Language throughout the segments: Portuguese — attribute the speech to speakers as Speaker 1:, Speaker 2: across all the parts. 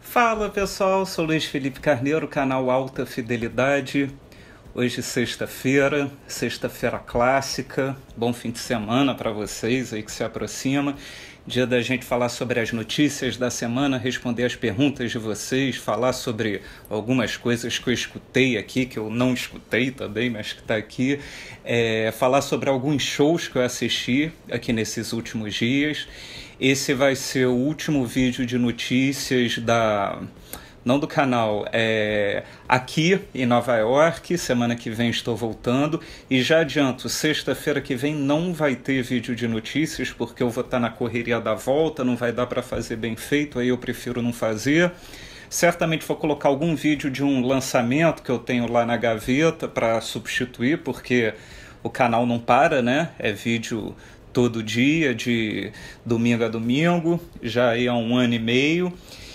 Speaker 1: Fala pessoal, sou Luiz Felipe Carneiro, canal Alta Fidelidade. Hoje sexta-feira clássica, bom fim de semana para vocês aí que se aproxima. Dia da gente falar sobre as notícias da semana, responder as perguntas de vocês, falar sobre algumas coisas que eu escutei aqui, que eu não escutei também, mas que está aqui. Falar sobre alguns shows que eu assisti aqui nesses últimos dias. Esse vai ser o último vídeo de notícias não do canal, aqui em Nova York. Semana que vem estou voltando e já adianto, sexta-feira que vem não vai ter vídeo de notícias porque eu vou estar na correria da volta, não vai dar para fazer bem feito, aí eu prefiro não fazer. Certamente vou colocar algum vídeo de um lançamento que eu tenho lá na gaveta para substituir, porque o canal não para, né? É vídeo todo dia, de domingo a domingo, já aí há 1 ano e meio.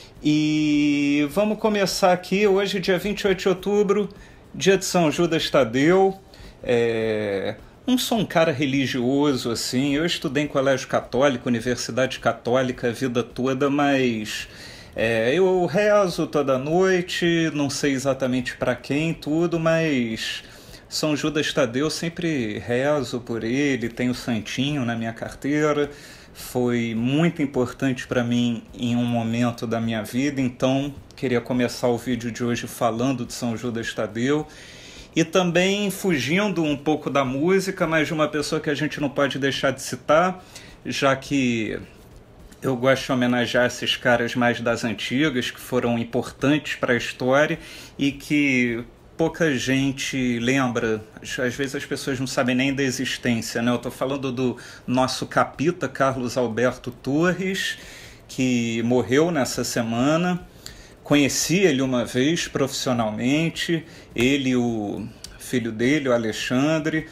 Speaker 1: E vamos começar aqui, hoje dia 28 de outubro, dia de São Judas Tadeu. Não sou um cara religioso assim, eu estudei em colégio católico, universidade católica a vida toda, mas eu rezo toda noite, não sei exatamente para quem, tudo, mas São Judas Tadeu sempre rezo por ele, tenho santinho na minha carteira. Foi muito importante para mim em um momento da minha vida, então queria começar o vídeo de hoje falando de São Judas Tadeu e também fugindo um pouco da música, mas de uma pessoa que a gente não pode deixar de citar, já que eu gosto de homenagear esses caras mais das antigas, que foram importantes para a história e que pouca gente lembra. Às vezes as pessoas não sabem nem da existência, né? Eu estou falando do nosso capita Carlos Alberto Torres, que morreu nessa semana. Conheci ele uma vez profissionalmente, ele e o filho dele, o Alexandre,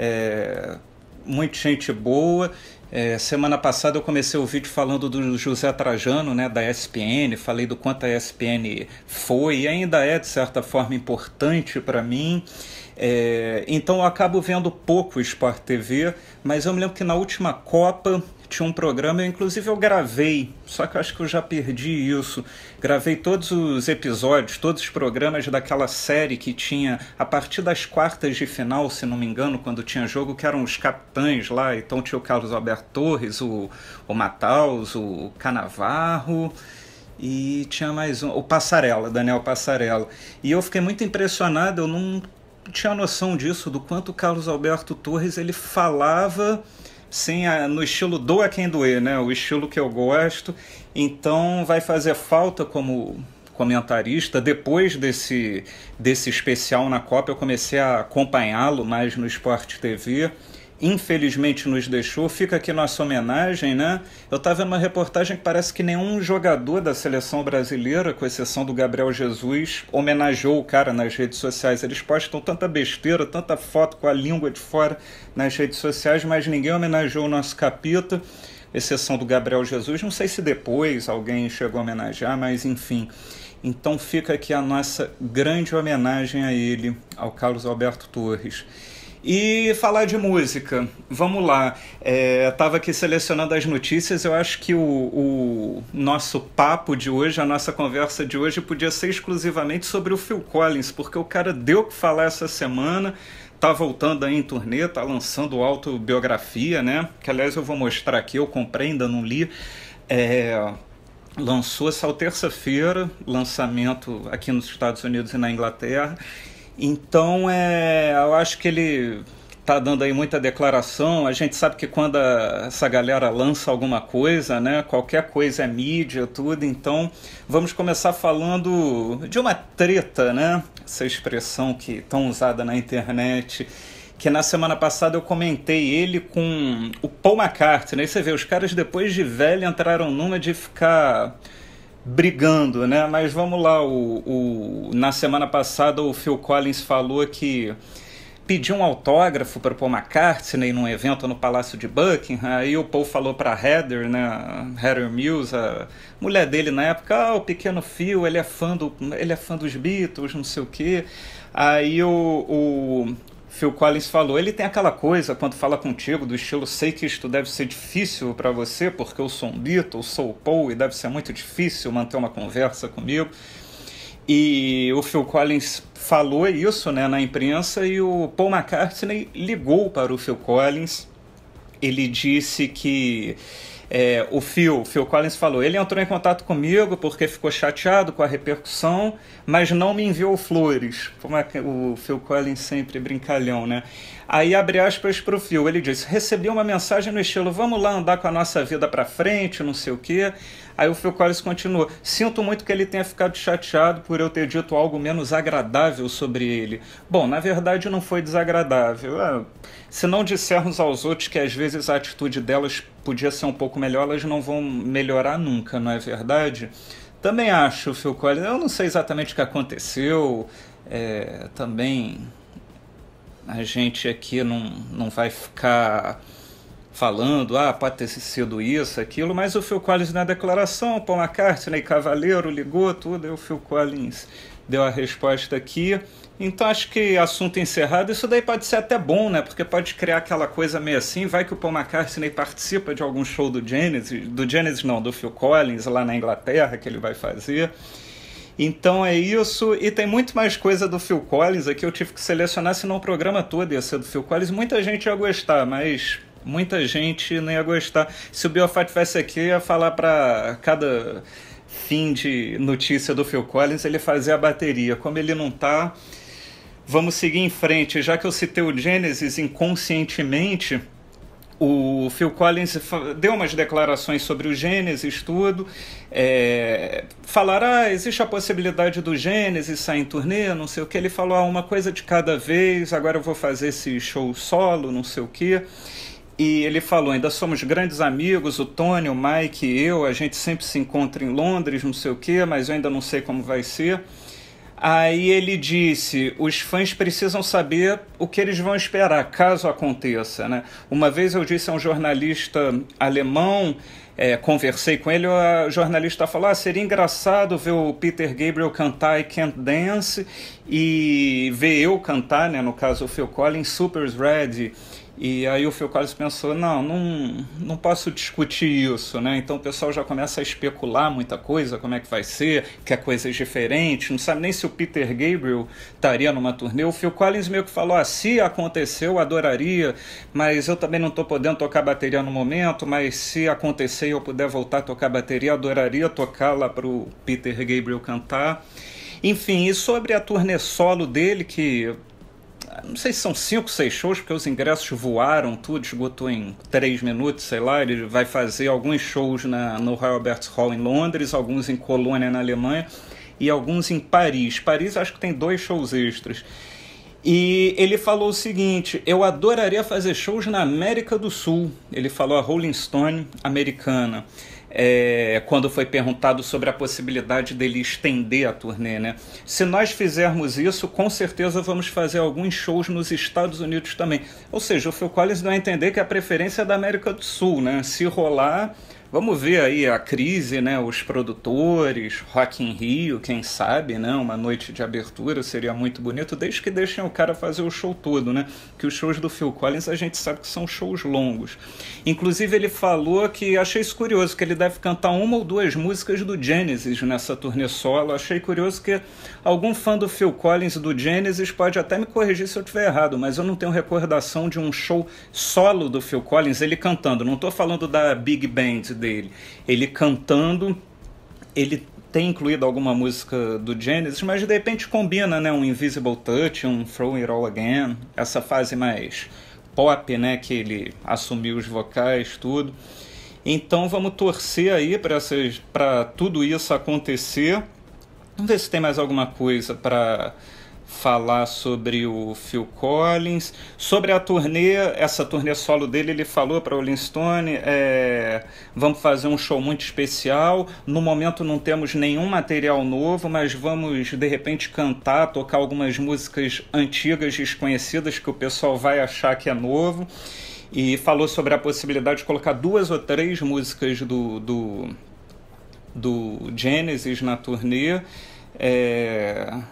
Speaker 1: muita gente boa. Semana passada eu comecei o vídeo falando do José Trajano, né, da ESPN, falei do quanto a ESPN foi e ainda é de certa forma importante para mim. Então eu acabo vendo pouco o Sport TV, mas eu me lembro que na última Copa tinha um programa, inclusive eu gravei, só que eu acho que eu já perdi isso. Gravei todos os episódios, todos os programas daquela série que tinha a partir das quartas de final, se não me engano, quando tinha jogo, que eram os capitães lá. Então tinha o Carlos Alberto Torres, o Mataus, o Canavarro e tinha mais um, o Passarella, Daniel Passarella. E eu fiquei muito impressionado, eu não tinha noção disso, do quanto o Carlos Alberto Torres ele falava sim, no estilo doa quem doer, né? O estilo que eu gosto. Então vai fazer falta como comentarista. Depois desse especial na Copa eu comecei a acompanhá-lo mais no Sport TV. Infelizmente nos deixou, fica aqui nossa homenagem, né? Eu estava vendo uma reportagem que parece que nenhum jogador da seleção brasileira, com exceção do Gabriel Jesus, homenageou o cara nas redes sociais. Eles postam tanta besteira, tanta foto com a língua de fora nas redes sociais, mas ninguém homenageou o nosso capita, exceção do Gabriel Jesus. Não sei se depois alguém chegou a homenagear, mas enfim. Então fica aqui a nossa grande homenagem a ele, ao Carlos Alberto Torres. E falar de música, vamos lá, estava aqui selecionando as notícias. Eu acho que o nosso papo de hoje, a nossa conversa de hoje podia ser exclusivamente sobre o Phil Collins, porque o cara deu o que falar essa semana, tá voltando aí em turnê, tá lançando autobiografia, né, que aliás eu vou mostrar aqui, eu comprei, ainda não li, lançou essa terça-feira, lançamento aqui nos Estados Unidos e na Inglaterra. Então, eu acho que ele está dando aí muita declaração. A gente sabe que quando essa galera lança alguma coisa, né, qualquer coisa é mídia, tudo. Então, vamos começar falando de uma treta, né, essa expressão que tão usada na internet, que na semana passada eu comentei ele com o Paul McCartney. Aí você vê, os caras depois de velho entraram numa de ficar brigando, né? Mas vamos lá, na semana passada o Phil Collins falou que pediu um autógrafo para o Paul McCartney num evento no Palácio de Buckingham. Aí o Paul falou para a Heather, né, Heather Mills, a mulher dele na época, o pequeno Phil, ele é fã dos Beatles, não sei o quê. Aí o Phil Collins falou, ele tem aquela coisa quando fala contigo do estilo, sei que isto deve ser difícil para você porque eu sou um Beatle, sou o Paul e deve ser muito difícil manter uma conversa comigo. E o Phil Collins falou isso, né, na imprensa, e o Paul McCartney ligou para o Phil Collins. Ele disse que o Phil Collins falou, ele entrou em contato comigo porque ficou chateado com a repercussão, mas não me enviou flores. Como é que o Phil Collins sempre brincalhão, né? Aí abre aspas para o Phil, ele disse, recebi uma mensagem no estilo, vamos lá andar com a nossa vida para frente, não sei o quê. Aí o Phil Collins continuou, sinto muito que ele tenha ficado chateado por eu ter dito algo menos agradável sobre ele. Bom, na verdade não foi desagradável. Se não dissermos aos outros que às vezes a atitude delas podia ser um pouco melhor, elas não vão melhorar nunca, não é verdade? Também acho, Phil Collins, eu não sei exatamente o que aconteceu, também a gente aqui não vai ficar falando, pode ter sido isso, aquilo, mas o Phil Collins na declaração, Paul McCartney, Cavaleiro, ligou tudo, aí o Phil Collins deu a resposta aqui. Então acho que assunto encerrado, isso daí pode ser até bom, né? Porque pode criar aquela coisa meio assim, vai que o Paul McCartney participa de algum show do Phil Collins, lá na Inglaterra, que ele vai fazer. Então é isso, e tem muito mais coisa do Phil Collins aqui, eu tive que selecionar, senão o programa todo ia ser do Phil Collins. Muita gente ia gostar, mas muita gente não ia gostar. Se o Biofat tivesse aqui, ia falar para cada fim de notícia do Phil Collins, ele fazer a bateria. Como ele não tá, vamos seguir em frente. Já que eu citei o Genesis inconscientemente, o Phil Collins deu umas declarações sobre o Genesis, tudo. Falaram, existe a possibilidade do Genesis sair em turnê, não sei o que. Ele falou, uma coisa de cada vez, agora eu vou fazer esse show solo, não sei o que. E ele falou, ainda somos grandes amigos, o Tony, o Mike e eu, a gente sempre se encontra em Londres, não sei o que, mas eu ainda não sei como vai ser. Aí ele disse, os fãs precisam saber o que eles vão esperar, caso aconteça, né? Uma vez eu disse a um jornalista alemão, conversei com ele, o jornalista falou, seria engraçado ver o Peter Gabriel cantar I Can't Dance e ver eu cantar, né, no caso o Phil Collins, Super's Ready. E aí o Phil Collins pensou, não posso discutir isso, né? Então o pessoal já começa a especular muita coisa, como é que vai ser, quer coisas diferentes, não sabe nem se o Peter Gabriel estaria numa turnê. O Phil Collins meio que falou, se aconteceu, eu adoraria, mas eu também não estou podendo tocar bateria no momento, mas se acontecer e eu puder voltar a tocar bateria, adoraria tocar lá para o Peter Gabriel cantar. Enfim, e sobre a turnê solo dele, que não sei se são 5, 6 shows, porque os ingressos voaram, tudo esgotou em 3 minutos, sei lá. Ele vai fazer alguns shows no Royal Albert Hall em Londres, alguns em Colônia, na Alemanha, e alguns em Paris. Paris acho que tem 2 shows extras. E ele falou o seguinte, eu adoraria fazer shows na América do Sul. Ele falou a Rolling Stone americana. Quando foi perguntado sobre a possibilidade dele estender a turnê, né? Se nós fizermos isso, com certeza vamos fazer alguns shows nos Estados Unidos também. Ou seja, o Phil Collins deu a entender que a preferência é da América do Sul, né? Se rolar, vamos ver aí a crise, né? Os produtores, Rock in Rio, quem sabe, né? Uma noite de abertura seria muito bonito, desde que deixem o cara fazer o show todo, né? Que os shows do Phil Collins a gente sabe que são shows longos. Inclusive ele falou que, achei isso curioso, que ele deve cantar 1 ou 2 músicas do Genesis nessa turnê solo. Achei curioso que algum fã do Phil Collins do Genesis pode até me corrigir se eu estiver errado, mas eu não tenho recordação de um show solo do Phil Collins, ele cantando. Não estou falando da Big Band dele, ele cantando. Ele tem incluído alguma música do Genesis, mas de repente combina, né, um Invisible Touch, um Throw It All Again, essa fase mais pop, né, que ele assumiu os vocais, tudo. Então vamos torcer aí para tudo isso acontecer. Vamos ver se tem mais alguma coisa para falar sobre o Phil Collins. Sobre a turnê, essa turnê solo dele, ele falou para o Rolling Stone, vamos fazer um show muito especial, no momento não temos nenhum material novo, mas vamos de repente cantar, tocar algumas músicas antigas, desconhecidas, que o pessoal vai achar que é novo, e falou sobre a possibilidade de colocar 2 ou 3 músicas do Genesis na turnê.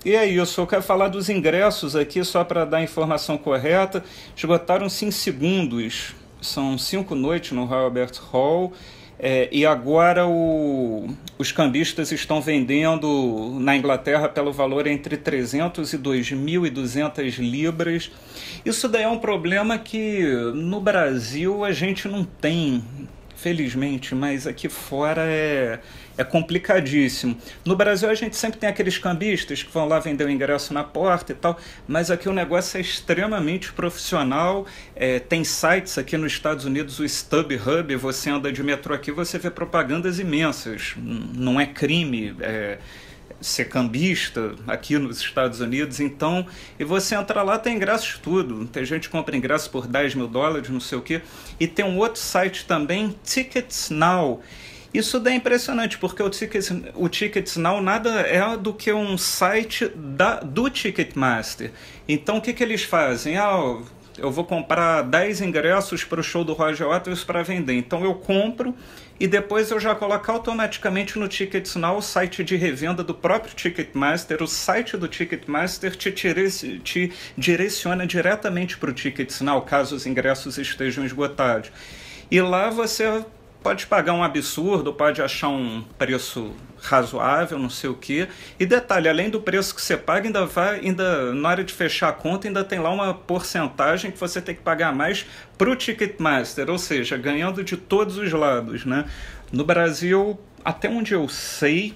Speaker 1: E é isso, eu quero falar dos ingressos aqui só para dar a informação correta. Esgotaram-se em segundos, são 5 noites no Royal Albert Hall. E agora os cambistas estão vendendo na Inglaterra pelo valor entre 300 e 2.200 libras. Isso daí é um problema que no Brasil a gente não tem, felizmente, mas aqui fora é complicadíssimo. No Brasil a gente sempre tem aqueles cambistas que vão lá vender o ingresso na porta e tal, mas aqui o negócio é extremamente profissional. Tem sites aqui nos Estados Unidos, o StubHub, você anda de metrô aqui, você vê propagandas imensas. Não é crime ser cambista aqui nos Estados Unidos, então, e você entra lá, tem ingressos tudo, tem gente que compra ingresso por $10.000, não sei o que, e tem um outro site também, Tickets Now. Isso daí é impressionante, porque o Tickets Now nada é do que um site do Ticketmaster. Então o que eles fazem? Eu vou comprar 10 ingressos para o show do Roger Waters para vender. Então eu compro e depois eu já coloco automaticamente no Tickets Now, o site de revenda do próprio Ticketmaster. O site do Ticketmaster te direciona diretamente para o Tickets Now, caso os ingressos estejam esgotados. E lá você pode pagar um absurdo, pode achar um preço razoável, não sei o quê. E detalhe, além do preço que você paga, ainda na hora de fechar a conta, ainda tem lá uma porcentagem que você tem que pagar mais para o Ticketmaster, ou seja, ganhando de todos os lados, né? No Brasil, até onde eu sei,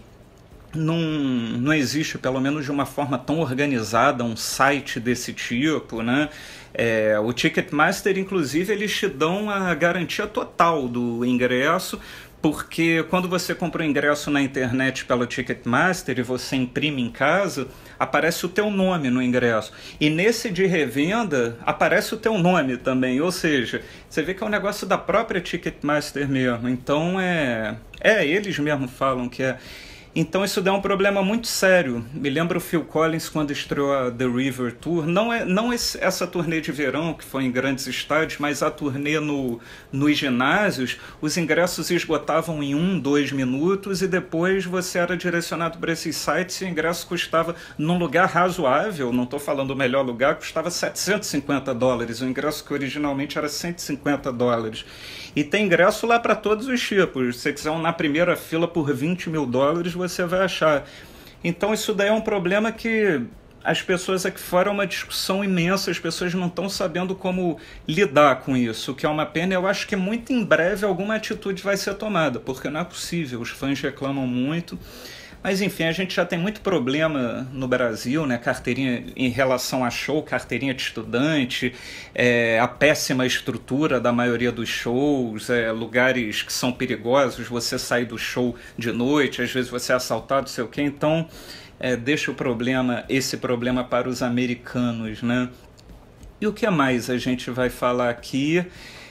Speaker 1: não existe, pelo menos de uma forma tão organizada, um site desse tipo, né? O Ticketmaster, inclusive, eles te dão a garantia total do ingresso, porque quando você compra o ingresso na internet pelo Ticketmaster e você imprime em casa, aparece o teu nome no ingresso. E nesse de revenda, aparece o teu nome também, ou seja, você vê que é um negócio da própria Ticketmaster mesmo. Então, eles mesmo falam que é. Então isso deu um problema muito sério. Me lembro o Phil Collins quando estreou a The River Tour, não essa turnê de verão que foi em grandes estádios, mas a turnê nos ginásios, os ingressos esgotavam em 2 minutos e depois você era direcionado para esses sites e o ingresso custava, num lugar razoável, não estou falando o melhor lugar, custava $750, o ingresso que originalmente era $150. E tem ingresso lá para todos os tipos. Se você quiser um na primeira fila por $20.000, você vai achar. Então isso daí é um problema que as pessoas aqui fora é uma discussão imensa, as pessoas não estão sabendo como lidar com isso, o que é uma pena. Eu acho que muito em breve alguma atitude vai ser tomada, porque não é possível, os fãs reclamam muito. Mas enfim, a gente já tem muito problema no Brasil, né? Carteirinha em relação a show, carteirinha de estudante, a péssima estrutura da maioria dos shows, lugares que são perigosos, você sai do show de noite, às vezes você é assaltado, não sei o quê. Então, deixa esse problema para os americanos, né? E o que mais a gente vai falar aqui?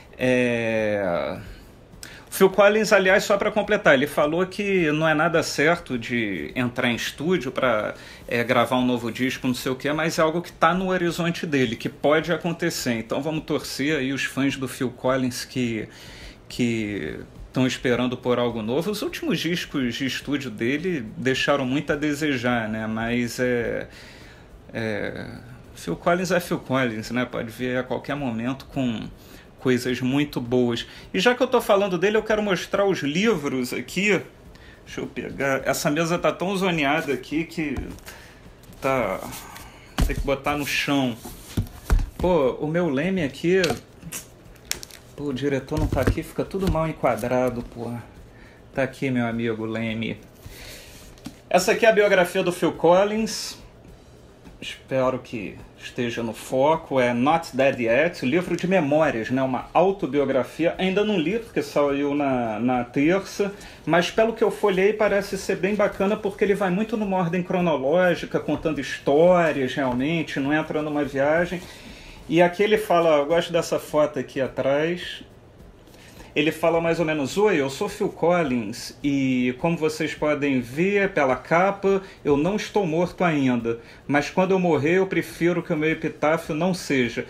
Speaker 1: Phil Collins, aliás, só para completar, ele falou que não é nada certo de entrar em estúdio para gravar um novo disco, não sei o que, mas é algo que está no horizonte dele, que pode acontecer. Então vamos torcer aí os fãs do Phil Collins que estão esperando por algo novo. Os últimos discos de estúdio dele deixaram muito a desejar, né? Mas Phil Collins é Phil Collins, né? Pode vir a qualquer momento com coisas muito boas. E já que eu estou falando dele, eu quero mostrar os livros aqui. Deixa eu pegar. Essa mesa tá tão zoneada aqui que tem que botar no chão. Pô, o meu Leme aqui... Pô, o diretor não tá aqui, fica tudo mal enquadrado, pô. Tá aqui, meu amigo Leme. Essa aqui é a biografia do Phil Collins. Espero que esteja no foco. É Not Dead Yet, livro de memórias, né? Uma autobiografia. Ainda não li, porque saiu na terça, mas pelo que eu folhei parece ser bem bacana, porque ele vai muito numa ordem cronológica, contando histórias realmente, não entra numa viagem. E aqui ele fala, eu gosto dessa foto aqui atrás, ele fala mais ou menos: oi, eu sou Phil Collins e, como vocês podem ver pela capa, eu não estou morto ainda, mas quando eu morrer eu prefiro que o meu epitáfio não seja.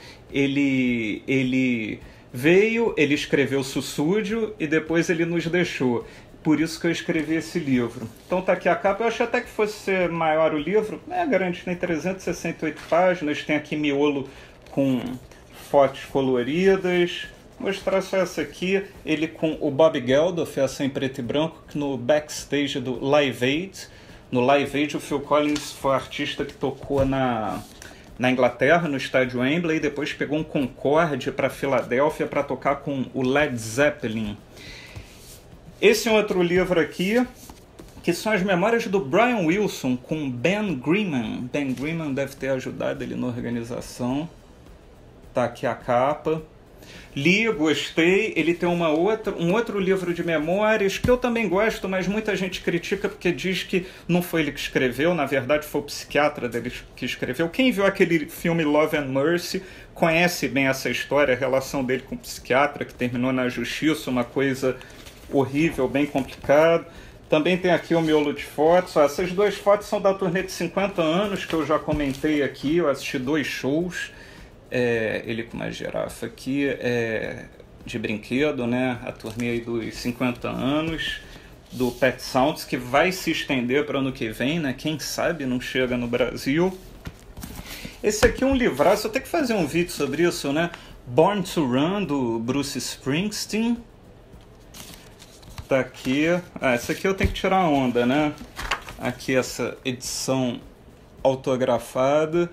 Speaker 1: Ele veio, ele escreveu Sussúdio e depois ele nos deixou. Por isso que eu escrevi esse livro. Então tá aqui a capa. Eu achei até que fosse ser maior o livro. É grande, tem 368 páginas. Tem aqui miolo com fotos coloridas. Vou mostrar só essa aqui. Ele com o Bob Geldof, essa em preto e branco, no backstage do Live Aid. No Live Aid, o Phil Collins foi o artista que tocou na Inglaterra, no estádio Wembley. E depois pegou um Concorde para Filadélfia para tocar com o Led Zeppelin. Esse é um outro livro aqui, que são as memórias do Brian Wilson com Ben Greenman. Ben Greenman deve ter ajudado ele na organização. Tá aqui a capa. Li, gostei. Ele tem um outro livro de memórias que eu também gosto, mas muita gente critica porque diz que não foi ele que escreveu, na verdade foi o psiquiatra dele que escreveu. Quem viu aquele filme Love and Mercy conhece bem essa história, a relação dele com o psiquiatra, que terminou na justiça, uma coisa horrível, bem complicado. Também tem aqui o miolo de fotos. Essas duas fotos são da turnê de 50 anos, que eu já comentei aqui. Eu assisti 2 shows. Ele com uma girafa aqui, de brinquedo, né? A turnê aí dos 50 anos do Pet Sounds, que vai se estender para o ano que vem, né? Quem sabe não chega no Brasil. Esse aqui é um livraço, eu tenho que fazer um vídeo sobre isso, né? Born to Run, do Bruce Springsteen. Tá aqui. Essa aqui eu tenho que tirar a onda, né? Aqui essa edição autografada.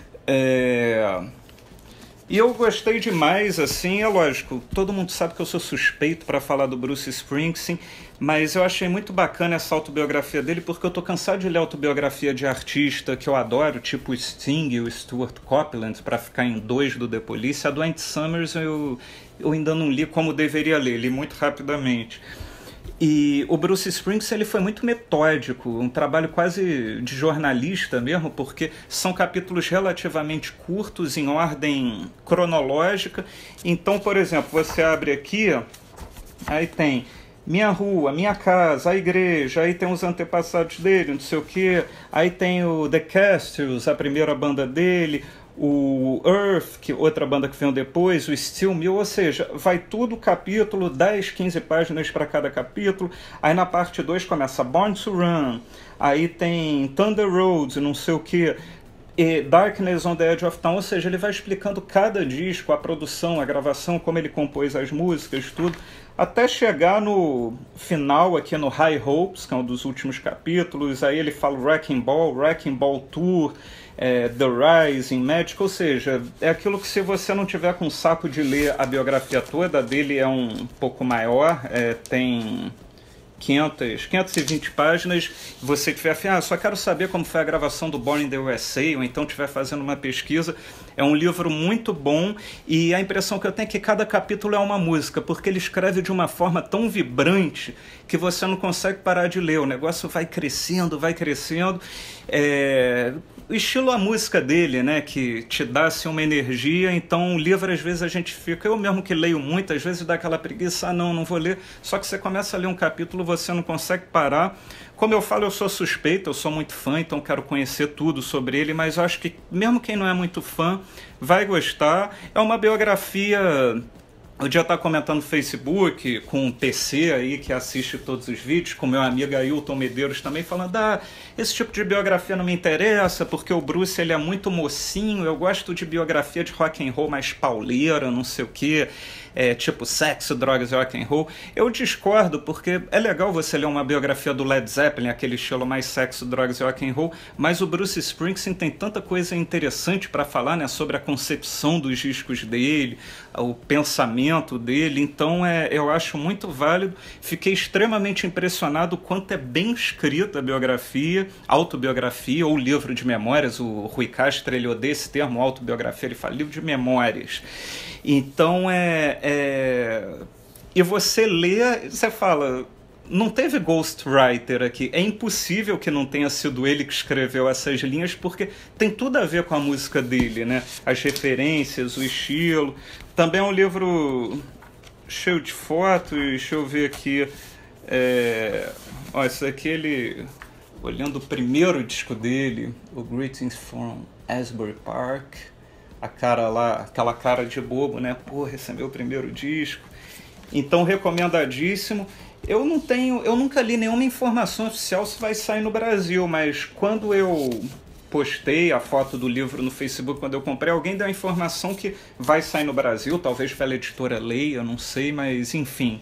Speaker 1: E eu gostei demais, assim, é lógico, todo mundo sabe que eu sou suspeito para falar do Bruce Springsteen, mas eu achei muito bacana essa autobiografia dele, porque eu tô cansado de ler autobiografia de artista que eu adoro, tipo o Sting e o Stuart Copeland, para ficar em 2 do The Police. A do Andy Summers eu ainda não li como deveria ler, li muito rapidamente. E o Bruce Springsteen ele foi muito metódico, um trabalho quase de jornalista mesmo, porque são capítulos relativamente curtos, em ordem cronológica. Então, por exemplo, você abre aqui, aí tem minha rua, minha casa, a igreja, aí tem os antepassados dele, não sei o quê, aí tem o The Castles, a primeira banda dele, o Earth, que outra banda que veio depois, o Steel Mill, ou seja, vai tudo capítulo, 10, 15 páginas para cada capítulo. Aí na parte 2 começa Born to Run, aí tem Thunder Road, não sei o que, e Darkness on the Edge of Town, ou seja, ele vai explicando cada disco, a produção, a gravação, como ele compôs as músicas, tudo, até chegar no final aqui no High Hopes, que é um dos últimos capítulos. Aí ele fala Wrecking Ball Tour, The Rising, Magic, ou seja, é aquilo que se você não tiver com saco de ler a biografia toda, dele é um pouco maior, tem 520 páginas, você tiver afim, só quero saber como foi a gravação do Born in the USA, ou então estiver fazendo uma pesquisa, é um livro muito bom, e a impressão que eu tenho é que cada capítulo é uma música, porque ele escreve de uma forma tão vibrante que você não consegue parar de ler, o negócio vai crescendo, o estilo, a música dele, né, que te dá assim, uma energia. Então o livro às vezes a gente fica, eu mesmo que leio muito, às vezes dá aquela preguiça, não vou ler, só que você começa a ler um capítulo, você não consegue parar. Como eu falo, eu sou suspeito, eu sou muito fã, então quero conhecer tudo sobre ele, mas eu acho que mesmo quem não é muito fã vai gostar. É uma biografia. Eu já estava comentando no Facebook com um PC aí que assiste todos os vídeos, com meu amigo Ailton Medeiros também, falando, esse tipo de biografia não me interessa, porque o Bruce ele é muito mocinho, eu gosto de biografia de rock and roll mais pauleira, não sei o quê, tipo sexo, drogas e rock and roll. Eu discordo, porque é legal você ler uma biografia do Led Zeppelin, aquele estilo mais sexo, drogas e rock and roll, mas o Bruce Springsteen tem tanta coisa interessante para falar, né, sobre a concepção dos discos dele, o pensamento dele, então eu acho muito válido. Fiquei extremamente impressionado o quanto é bem escrita a biografia, autobiografia ou livro de memórias. O Rui Castro, ele odeia esse termo, autobiografia, ele fala livro de memórias. Então e você lê, você fala, não teve ghostwriter aqui, é impossível que não tenha sido ele que escreveu essas linhas, porque tem tudo a ver com a música dele, né? As referências, o estilo. Também é um livro cheio de fotos, deixa eu ver aqui, isso aqui ele, olhando o primeiro disco dele, o Greetings from Asbury Park, a cara lá, aquela cara de bobo, né? Porra, esse é meu primeiro disco. Então, recomendadíssimo. Eu nunca li nenhuma informação oficial se vai sair no Brasil, mas quando eu postei a foto do livro no Facebook, quando eu comprei, alguém deu a informação que vai sair no Brasil, talvez pela editora Leia, não sei, mas enfim.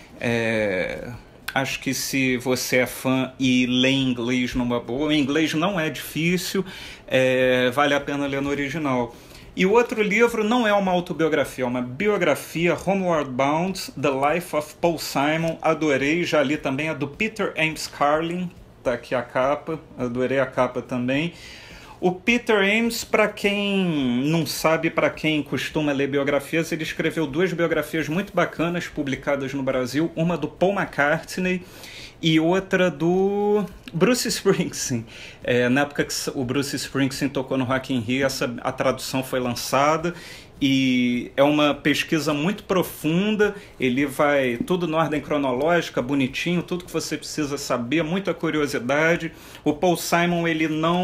Speaker 1: Acho que se você é fã e lê inglês numa boa, o inglês não é difícil, vale a pena ler no original. E o outro livro não é uma autobiografia, é uma biografia, Homeward Bound, The Life of Paul Simon. Adorei, já li também a do Peter Ames Carlin, tá aqui a capa, adorei a capa também. O Peter Ames, para quem não sabe, para quem costuma ler biografias, ele escreveu 2 biografias muito bacanas publicadas no Brasil, uma do Paul McCartney e outra do Bruce Springsteen. Na época que o Bruce Springsteen tocou no Rock in Rio, a tradução foi lançada e é uma pesquisa muito profunda, ele vai tudo na ordem cronológica, bonitinho, tudo que você precisa saber, muita curiosidade. O Paul Simon, ele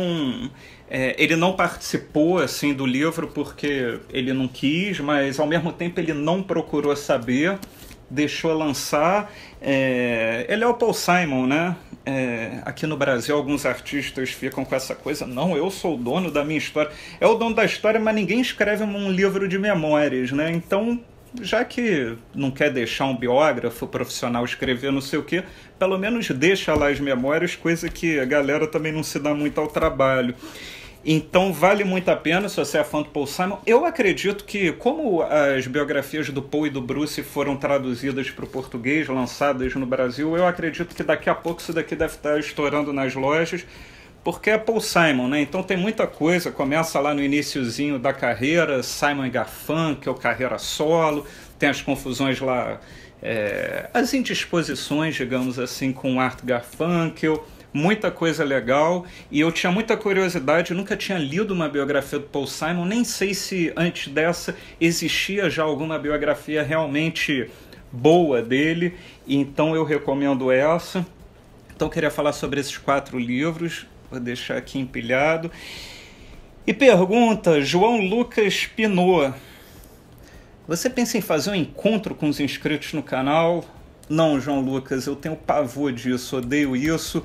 Speaker 1: não participou assim do livro porque ele não quis, mas ao mesmo tempo ele não procurou saber, deixou lançar. Ele é o Paul Simon, né? Aqui no Brasil alguns artistas ficam com essa coisa, não, eu sou o dono da minha história. É o dono da história, mas ninguém escreve um livro de memórias, né? Então, já que não quer deixar um biógrafo profissional escrever não sei o quê, pelo menos deixa lá as memórias, coisa que a galera também não se dá muito ao trabalho. Então vale muito a pena se você é fã do Paul Simon. Eu acredito que, como as biografias do Paul e do Bruce foram traduzidas para o português, lançadas no Brasil, eu acredito que daqui a pouco isso daqui deve estar estourando nas lojas, porque é Paul Simon, né? Então tem muita coisa, começa lá no iniciozinho da carreira, Simon e Garfunkel, carreira solo, tem as confusões lá, as indisposições, digamos assim, com Art Garfunkel, muita coisa legal, e eu tinha muita curiosidade, nunca tinha lido uma biografia do Paul Simon, nem sei se antes dessa existia já alguma biografia realmente boa dele, então eu recomendo essa. Então eu queria falar sobre esses 4 livros, vou deixar aqui empilhado. E pergunta, João Lucas Pinot, você pensa em fazer um encontro com os inscritos no canal? Não, João Lucas, eu tenho pavor disso, odeio isso.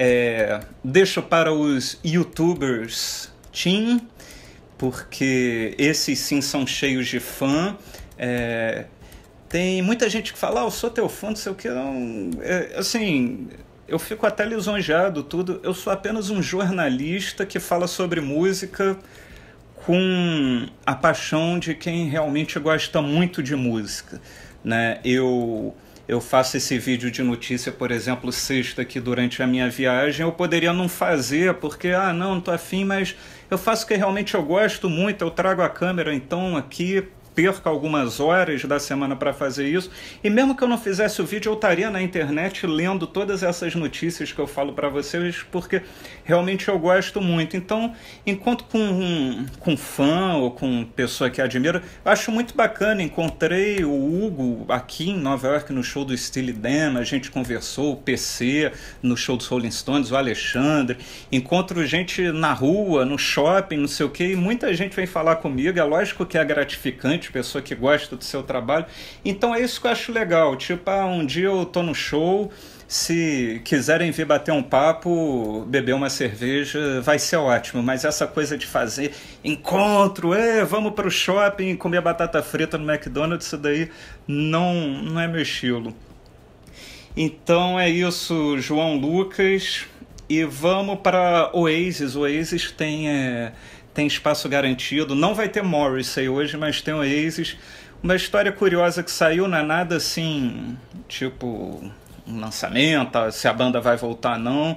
Speaker 1: Deixo para os youtubers teen, porque esses sim são cheios de fã. Tem muita gente que fala, eu sou teu fã, não sei o que. Não, assim, eu fico até lisonjeado, tudo. Eu sou apenas um jornalista que fala sobre música com a paixão de quem realmente gosta muito de música, né? Eu faço esse vídeo de notícia, por exemplo, sexta aqui durante a minha viagem, eu poderia não fazer, porque, não tô afim, mas eu faço o que realmente eu gosto muito, eu trago a câmera, então aqui perco algumas horas da semana para fazer isso, e mesmo que eu não fizesse o vídeo, eu estaria na internet lendo todas essas notícias que eu falo para vocês, porque realmente eu gosto muito. Então, enquanto com fã ou com pessoa que admira, eu acho muito bacana. Encontrei o Hugo aqui em Nova York no show do Steely Dan, a gente conversou, o PC no show dos Rolling Stones, o Alexandre, encontro gente na rua, no shopping, não sei o que, e muita gente vem falar comigo. É lógico que é gratificante, pessoa que gosta do seu trabalho, então é isso que eu acho legal, tipo, um dia eu tô no show, se quiserem vir bater um papo, beber uma cerveja, vai ser ótimo, mas essa coisa de fazer encontro, vamos pro shopping comer batata frita no McDonald's, isso daí não é meu estilo. Então é isso, João Lucas, e vamos para Oasis. Oasis tem espaço garantido, não vai ter Morrissey hoje, mas tem Oasis. Uma história curiosa que saiu, não é nada assim, tipo um lançamento, se a banda vai voltar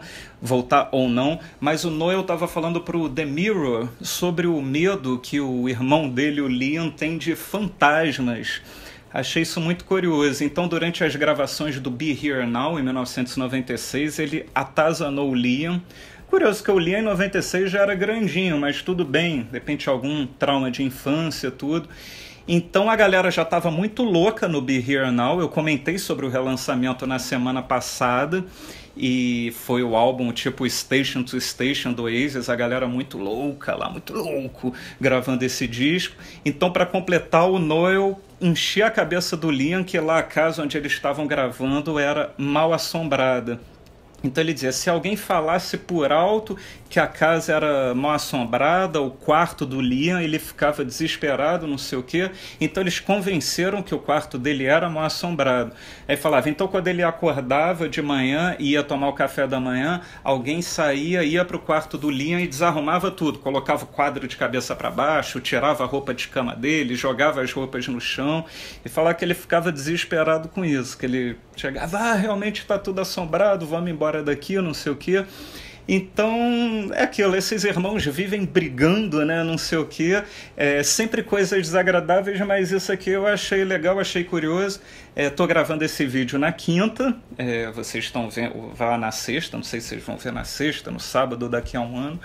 Speaker 1: ou não, mas o Noel estava falando para o The Mirror sobre o medo que o irmão dele, o Liam, tem de fantasmas. Achei isso muito curioso. Então, durante as gravações do Be Here Now, em 1996, ele atazanou o Liam. Curioso que o Liam em 96 já era grandinho, mas tudo bem, de repente algum trauma de infância, tudo. Então a galera já estava muito louca no Be Here Now, eu comentei sobre o relançamento na semana passada, e foi o álbum tipo Station to Station do Oasis, a galera muito louca lá, muito louco, gravando esse disco. Então, para completar, o Noel enchia a cabeça do Liam que lá a casa onde eles estavam gravando era mal assombrada. Então ele dizia, se alguém falasse por alto que a casa era mal assombrada, o quarto do Liam, ele ficava desesperado, não sei o quê. Então eles convenceram que o quarto dele era mal assombrado. Aí falava, então quando ele acordava de manhã e ia tomar o café da manhã, alguém saía, ia para o quarto do Liam e desarrumava tudo. Colocava o quadro de cabeça para baixo, tirava a roupa de cama dele, jogava as roupas no chão. E falava que ele ficava desesperado com isso, que ele chegava, realmente está tudo assombrado, vamos embora daqui, não sei o quê. Então, é aquilo, esses irmãos vivem brigando, né, não sei o quê, sempre coisas desagradáveis, mas isso aqui eu achei legal, achei curioso. Tô gravando esse vídeo na quinta, vocês estão vendo, vai lá na sexta, não sei se vocês vão ver na sexta, no sábado, daqui a um ano.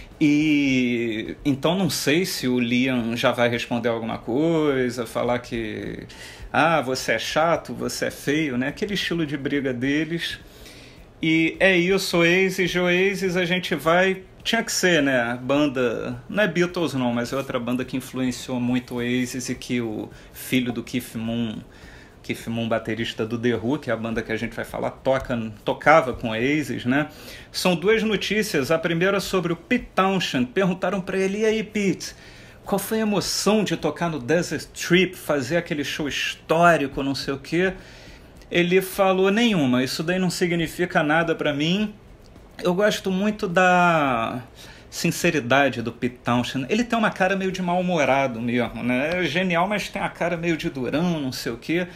Speaker 1: E então não sei se o Liam já vai responder alguma coisa, falar que você é chato, você é feio, né? Aquele estilo de briga deles. E é isso, Oasis a gente vai... Tinha que ser, né? Banda... Não é Beatles não, mas é outra banda que influenciou muito o Oasis e que o filho do Keith Moon, baterista do The Who, que é a banda que a gente vai falar, tocava com Oasis, né? São duas notícias. A primeira sobre o Pete Townshend. Perguntaram para ele, e aí, Pete, qual foi a emoção de tocar no Desert Trip, fazer aquele show histórico, não sei o quê? Ele falou, nenhuma, isso daí não significa nada para mim. Eu gosto muito da sinceridade do Pete Townshend. Ele tem uma cara meio de mal-humorado mesmo, né? É genial, mas tem a cara meio de durão, não sei o quê.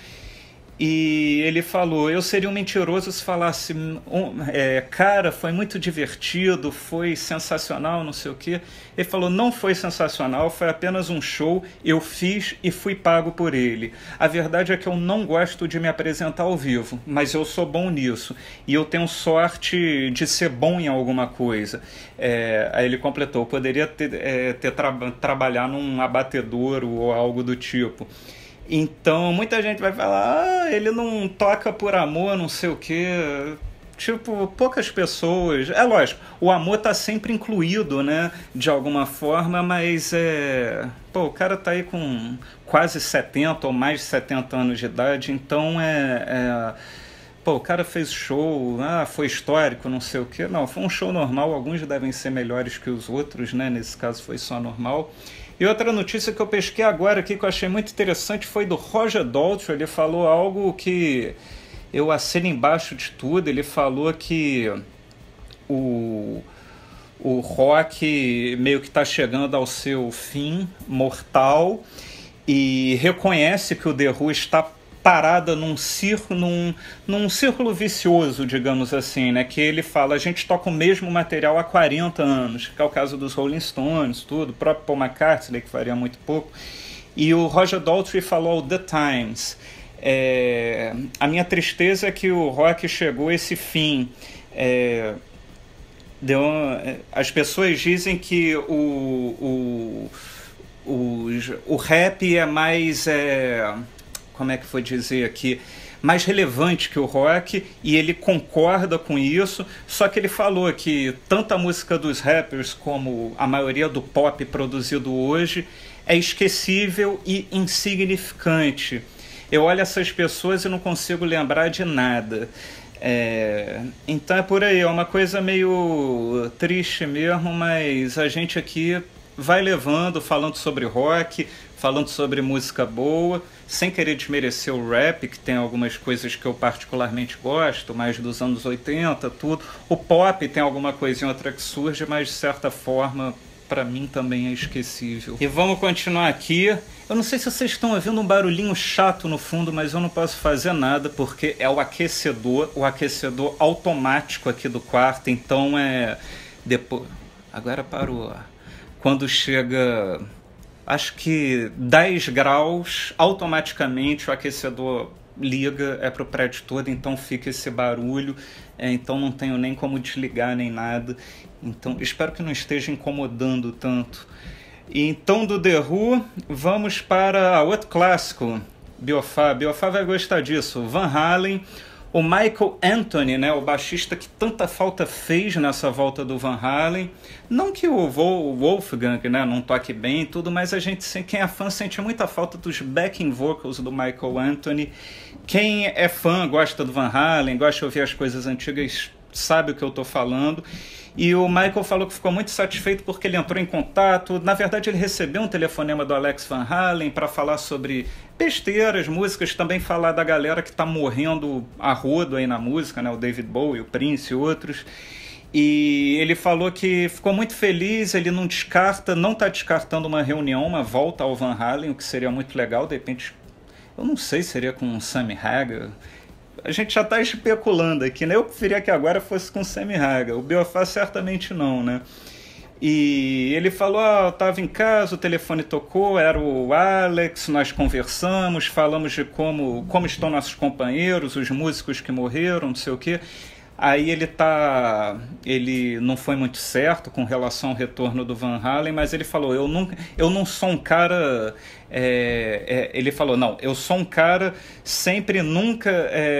Speaker 1: E ele falou, eu seria um mentiroso se falasse, cara, foi muito divertido, foi sensacional, não sei o quê. Ele falou, não foi sensacional, foi apenas um show, eu fiz e fui pago por ele. A verdade é que eu não gosto de me apresentar ao vivo, mas eu sou bom nisso. E eu tenho sorte de ser bom em alguma coisa. Aí ele completou, poderia trabalhar num abatedouro ou algo do tipo. Então, muita gente vai falar, ele não toca por amor, não sei o quê. Tipo, poucas pessoas... É lógico, o amor tá sempre incluído, né? De alguma forma, mas o cara tá aí com quase 70 ou mais de 70 anos de idade, então o cara fez show, foi histórico, não sei o quê. Não, foi um show normal, alguns devem ser melhores que os outros, né? Nesse caso foi só normal. E outra notícia que eu pesquei agora aqui, que eu achei muito interessante, foi do Roger Daltrey. Ele falou algo que eu assino embaixo de tudo. Ele falou que o rock meio que está chegando ao seu fim mortal e reconhece que o The Who está parada num círculo vicioso, digamos assim, né? Que ele fala, a gente toca o mesmo material há 40 anos, que é o caso dos Rolling Stones, tudo, o próprio Paul McCartney, que faria muito pouco. E o Roger Daltrey falou ao The Times, a minha tristeza é que o rock chegou a esse fim. As pessoas dizem que o rap é mais... como é que foi dizer aqui, mais relevante que o rock, e ele concorda com isso, só que ele falou que tanto a música dos rappers como a maioria do pop produzido hoje é esquecível e insignificante. Eu olho essas pessoas e não consigo lembrar de nada. Então é por aí, é uma coisa meio triste mesmo, mas a gente aqui vai levando, falando sobre rock, falando sobre música boa, sem querer desmerecer o rap, que tem algumas coisas que eu particularmente gosto, mais dos anos 80, tudo. O pop tem alguma coisinha outra que surge, mas de certa forma, para mim também é esquecível. E vamos continuar aqui. Eu não sei se vocês estão ouvindo um barulhinho chato no fundo, mas eu não posso fazer nada, porque é o aquecedor automático aqui do quarto, então depois... Agora parou. Quando chega... acho que 10 graus, automaticamente o aquecedor liga, para o prédio todo, então fica esse barulho, então não tenho nem como desligar nem nada, então espero que não esteja incomodando tanto. E então do The Who, vamos para outro clássico, Biofá vai gostar disso, Van Halen. o Michael Anthony, né, o baixista que tanta falta fez nessa volta do Van Halen. Não que o Wolfgang, né, não toque bem e tudo, mas a gente, quem é fã, sente muita falta dos backing vocals do Michael Anthony. Quem é fã, gosta do Van Halen, gosta de ouvir as coisas antigas, sabe o que eu estou falando. E o Michael falou que ficou muito satisfeito porque ele entrou em contato. Na verdade, ele recebeu um telefonema do Alex Van Halen para falar sobre besteiras, músicas, também falar da galera que está morrendo a rodo aí na música, né? O David Bowie, o Prince e outros. E ele falou que ficou muito feliz, ele não descarta, não está descartando uma reunião, uma volta ao Van Halen, o que seria muito legal, de repente, eu não sei, seria com o Sammy Hagar. A gente já está especulando aqui, né? Eu preferia que agora fosse com o Sammy Hagar. O Biafra certamente não, né? E ele falou, eu estava em casa, o telefone tocou, era o Alex, nós conversamos, falamos de como estão nossos companheiros, os músicos que morreram, não sei o quê. Aí ele não foi muito certo com relação ao retorno do Van Halen, mas ele falou, eu não sou um cara... ele falou, não, eu sou um cara sempre, nunca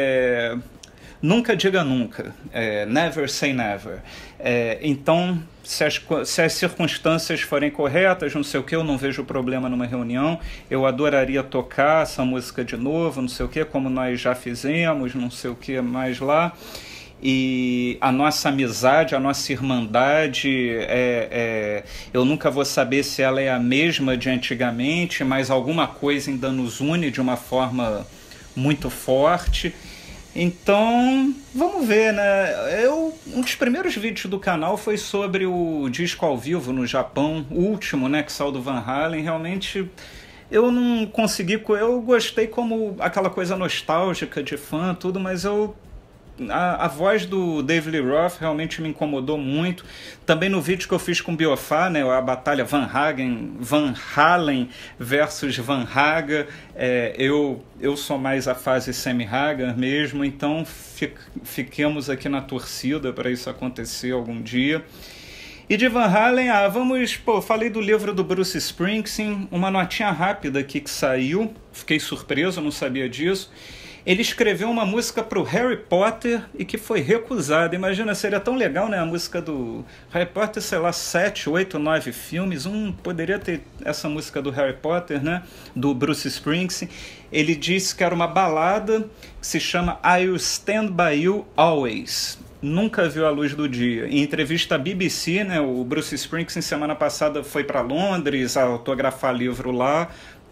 Speaker 1: diga nunca, never say never. Então, se as circunstâncias forem corretas, não sei o que, eu não vejo problema numa reunião, eu adoraria tocar essa música de novo, não sei o que, como nós já fizemos, não sei o que mais lá. E a nossa amizade, a nossa irmandade, eu nunca vou saber se ela é a mesma de antigamente, mas alguma coisa ainda nos une de uma forma muito forte. Então, vamos ver, né? Um dos primeiros vídeos do canal foi sobre o disco ao vivo no Japão, o último, né, que saiu do Van Halen. Realmente, eu não consegui, eu gostei como aquela coisa nostálgica de fã, tudo, mas a voz do David Lee Roth realmente me incomodou muito. Também no vídeo que eu fiz com o Biafra, né, a batalha Van Halen versus Van Hagar, eu sou mais a fase Sammy Hagar mesmo, então fiquemos aqui na torcida para isso acontecer algum dia. E de Van Halen, falei do livro do Bruce Springsteen, uma notinha rápida aqui que saiu, fiquei surpreso, não sabia disso. Ele escreveu uma música para o Harry Potter e que foi recusada. Imagina, seria tão legal, né? A música do Harry Potter, sei lá, 7, 8, 9 filmes. Poderia ter essa música do Harry Potter, né? Do Bruce Springsteen. Ele disse que era uma balada que se chama I'll Stand By You Always. Nunca viu a luz do dia. Em entrevista à BBC, né? O Bruce Springsteen, semana passada, foi para Londres autografar livro lá,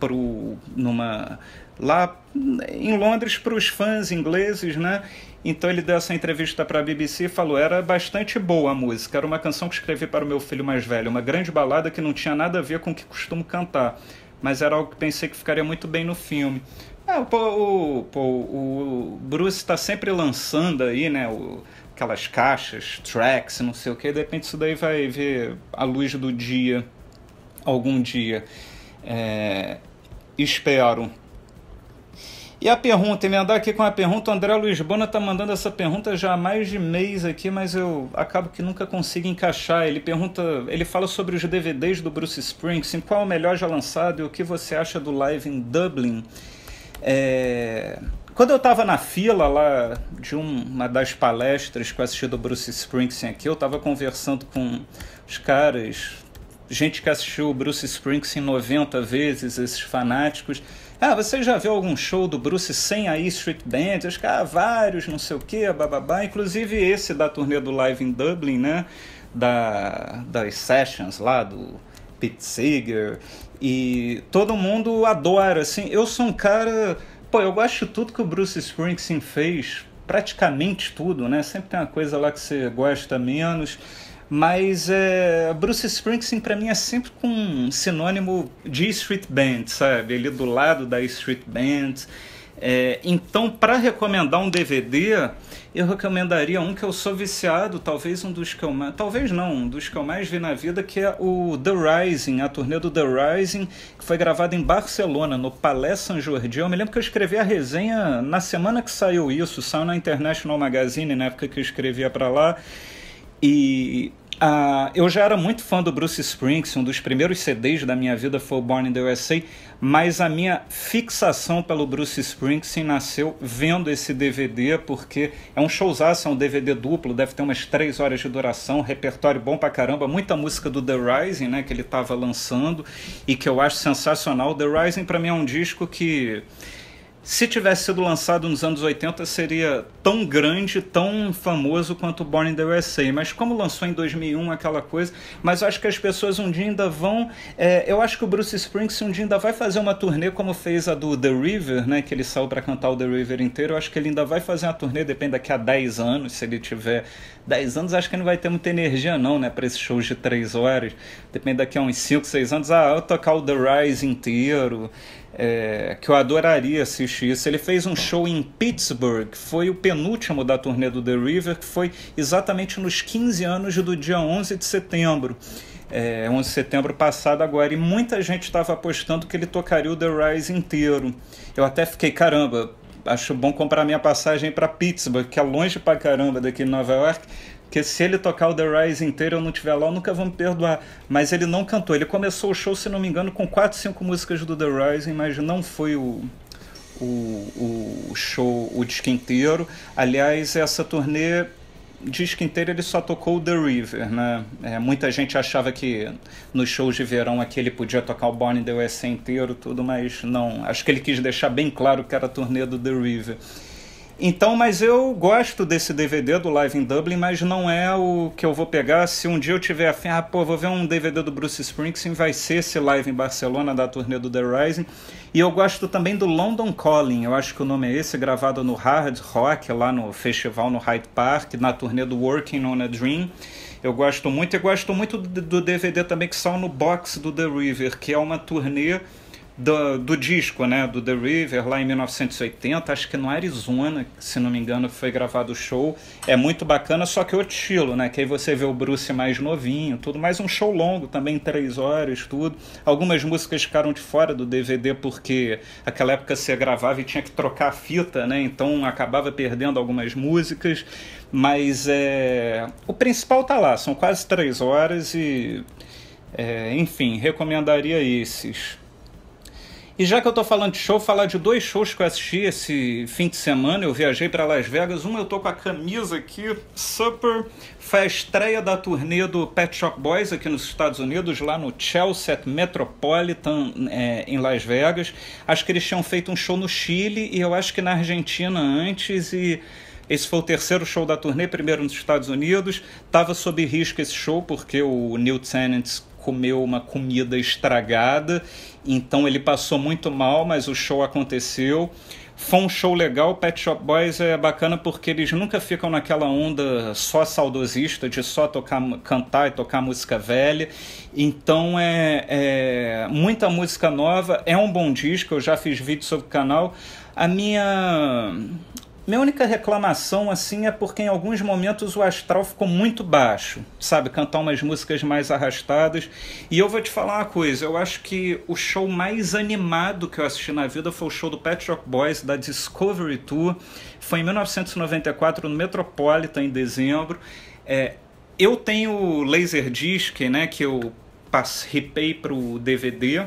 Speaker 1: lá em Londres para os fãs ingleses, né? Então ele deu essa entrevista para a BBC e falou, era bastante boa a música, era uma canção que escrevi para o meu filho mais velho, uma grande balada que não tinha nada a ver com o que costumo cantar, mas era algo que pensei que ficaria muito bem no filme. O Bruce está sempre lançando aí, né, aquelas caixas, tracks, não sei o que, de repente isso daí vai ver a luz do dia algum dia. Espero. E a pergunta, emendar aqui com a pergunta, o André Luiz Bona está mandando essa pergunta já há mais de mês aqui, mas eu acabo que nunca consigo encaixar. Ele fala sobre os DVDs do Bruce Springsteen, qual é o melhor já lançado e o que você acha do Live in Dublin. Quando eu estava na fila lá de uma das palestras que eu assisti do Bruce Springsteen aqui, eu estava conversando com os caras, gente que assistiu o Bruce Springsteen 90 vezes, esses fanáticos. Você já viu algum show do Bruce sem a E Street Band? Acho que vários, não sei o que, bababá. Inclusive esse da turnê do Live in Dublin, né? Das sessions lá do Pete Seeger. E todo mundo adora, assim. Eu sou um cara... eu gosto de tudo que o Bruce Springsteen fez. Praticamente tudo, né? Sempre tem uma coisa lá que você gosta menos... Mas Bruce Springsteen para mim é sempre com um sinônimo de Street Band, sabe? Ele do lado da Street Band. Então, para recomendar um DVD, eu recomendaria um que eu sou viciado, talvez um dos que eu mais... Talvez não, um dos que eu mais vi na vida, que é o The Rising, a turnê do The Rising, que foi gravada em Barcelona, no Palais Saint-Jordi. Eu me lembro que eu escrevi a resenha na semana que saiu isso, saiu na International Magazine, na época que eu escrevia para lá. E Eu já era muito fã do Bruce Springsteen, um dos primeiros CDs da minha vida foi o Born in the USA, mas a minha fixação pelo Bruce Springsteen nasceu vendo esse DVD, porque é um showzaço, é um DVD duplo, deve ter umas 3 horas de duração, repertório bom pra caramba, muita música do The Rising, né, que ele estava lançando, e que eu acho sensacional. The Rising pra mim é um disco que, se tivesse sido lançado nos anos 80, seria tão grande, tão famoso quanto Born in the USA. Mas como lançou em 2001, aquela coisa... Mas eu acho que as pessoas um dia ainda vão... eu acho que o Bruce Springsteen um dia ainda vai fazer uma turnê, como fez a do The River, né? Que ele saiu para cantar o The River inteiro. Eu acho que ele ainda vai fazer uma turnê, depende daqui a 10 anos. Se ele tiver 10 anos, acho que ele não vai ter muita energia não, né? Para esses shows de 3 horas. Depende daqui a uns 5, 6 anos. Eu tocar o The Rise inteiro... que eu adoraria assistir isso. Ele fez um show em Pittsburgh, foi o penúltimo da turnê do The River, que foi exatamente nos 15 anos do dia 11 de setembro. 11 de setembro passado agora, e muita gente estava apostando que ele tocaria o The Rise inteiro. Eu até fiquei, caramba, acho bom comprar minha passagem para Pittsburgh, que é longe pra caramba daqui em Nova York, porque se ele tocar o The Rise inteiro e eu não estiver lá, eu nunca vou me perdoar. Mas ele não cantou. Ele começou o show, se não me engano, com 4, 5 músicas do The Rising, mas não foi o show, o disco inteiro. Aliás, essa turnê, disco inteiro, ele só tocou o The River, né? Muita gente achava que nos shows de verão aqui ele podia tocar o Born in the USA inteiro, tudo, mas não. Acho que ele quis deixar bem claro que era a turnê do The River. Então, mas eu gosto desse DVD do Live in Dublin, mas não é o que eu vou pegar. Se um dia eu tiver afim, vou ver um DVD do Bruce Springsteen, vai ser esse Live em Barcelona, da turnê do The Rising. E eu gosto também do London Calling, eu acho que o nome é esse, gravado no Hard Rock, lá no festival no Hyde Park, na turnê do Working on a Dream. Eu gosto muito, e gosto muito do DVD também que saiu no box do The River, que é uma turnê do disco, né, do The River, lá em 1980, acho que no Arizona, se não me engano, foi gravado o show. É muito bacana, só que outro estilo, né, que aí você vê o Bruce mais novinho, tudo, mais um show longo, também 3 horas, tudo. Algumas músicas ficaram de fora do DVD porque naquela época você gravava e tinha que trocar a fita, né, então acabava perdendo algumas músicas, mas o principal tá lá, são quase 3 horas e, enfim, recomendaria esses. E já que eu tô falando de show, falar de 2 shows que eu assisti esse fim de semana. Eu viajei para Las Vegas. Eu tô com a camisa aqui, Supper. Foi a estreia da turnê do Pet Shop Boys aqui nos Estados Unidos, lá no Chelsea Metropolitan, em Las Vegas. Acho que eles tinham feito um show no Chile e eu acho que na Argentina antes, e esse foi o 3º show da turnê, primeiro nos Estados Unidos. Tava sob risco esse show porque o Neil Tennant comeu uma comida estragada, então ele passou muito mal, mas o show aconteceu. Foi um show legal. O Pet Shop Boys é bacana porque eles nunca ficam naquela onda só saudosista de só cantar e tocar música velha. Então muita música nova, é um bom disco, eu já fiz vídeo sobre o canal. A minha única reclamação, assim, é porque em alguns momentos o astral ficou muito baixo, sabe? Cantar umas músicas mais arrastadas. E eu vou te falar uma coisa, eu acho que o show mais animado que eu assisti na vida foi o show do Pet Shop Boys, da Discovery Tour. Foi em 1994, no Metropolitan, em dezembro. Eu tenho o Laserdisc, né, que eu ripei pro DVD.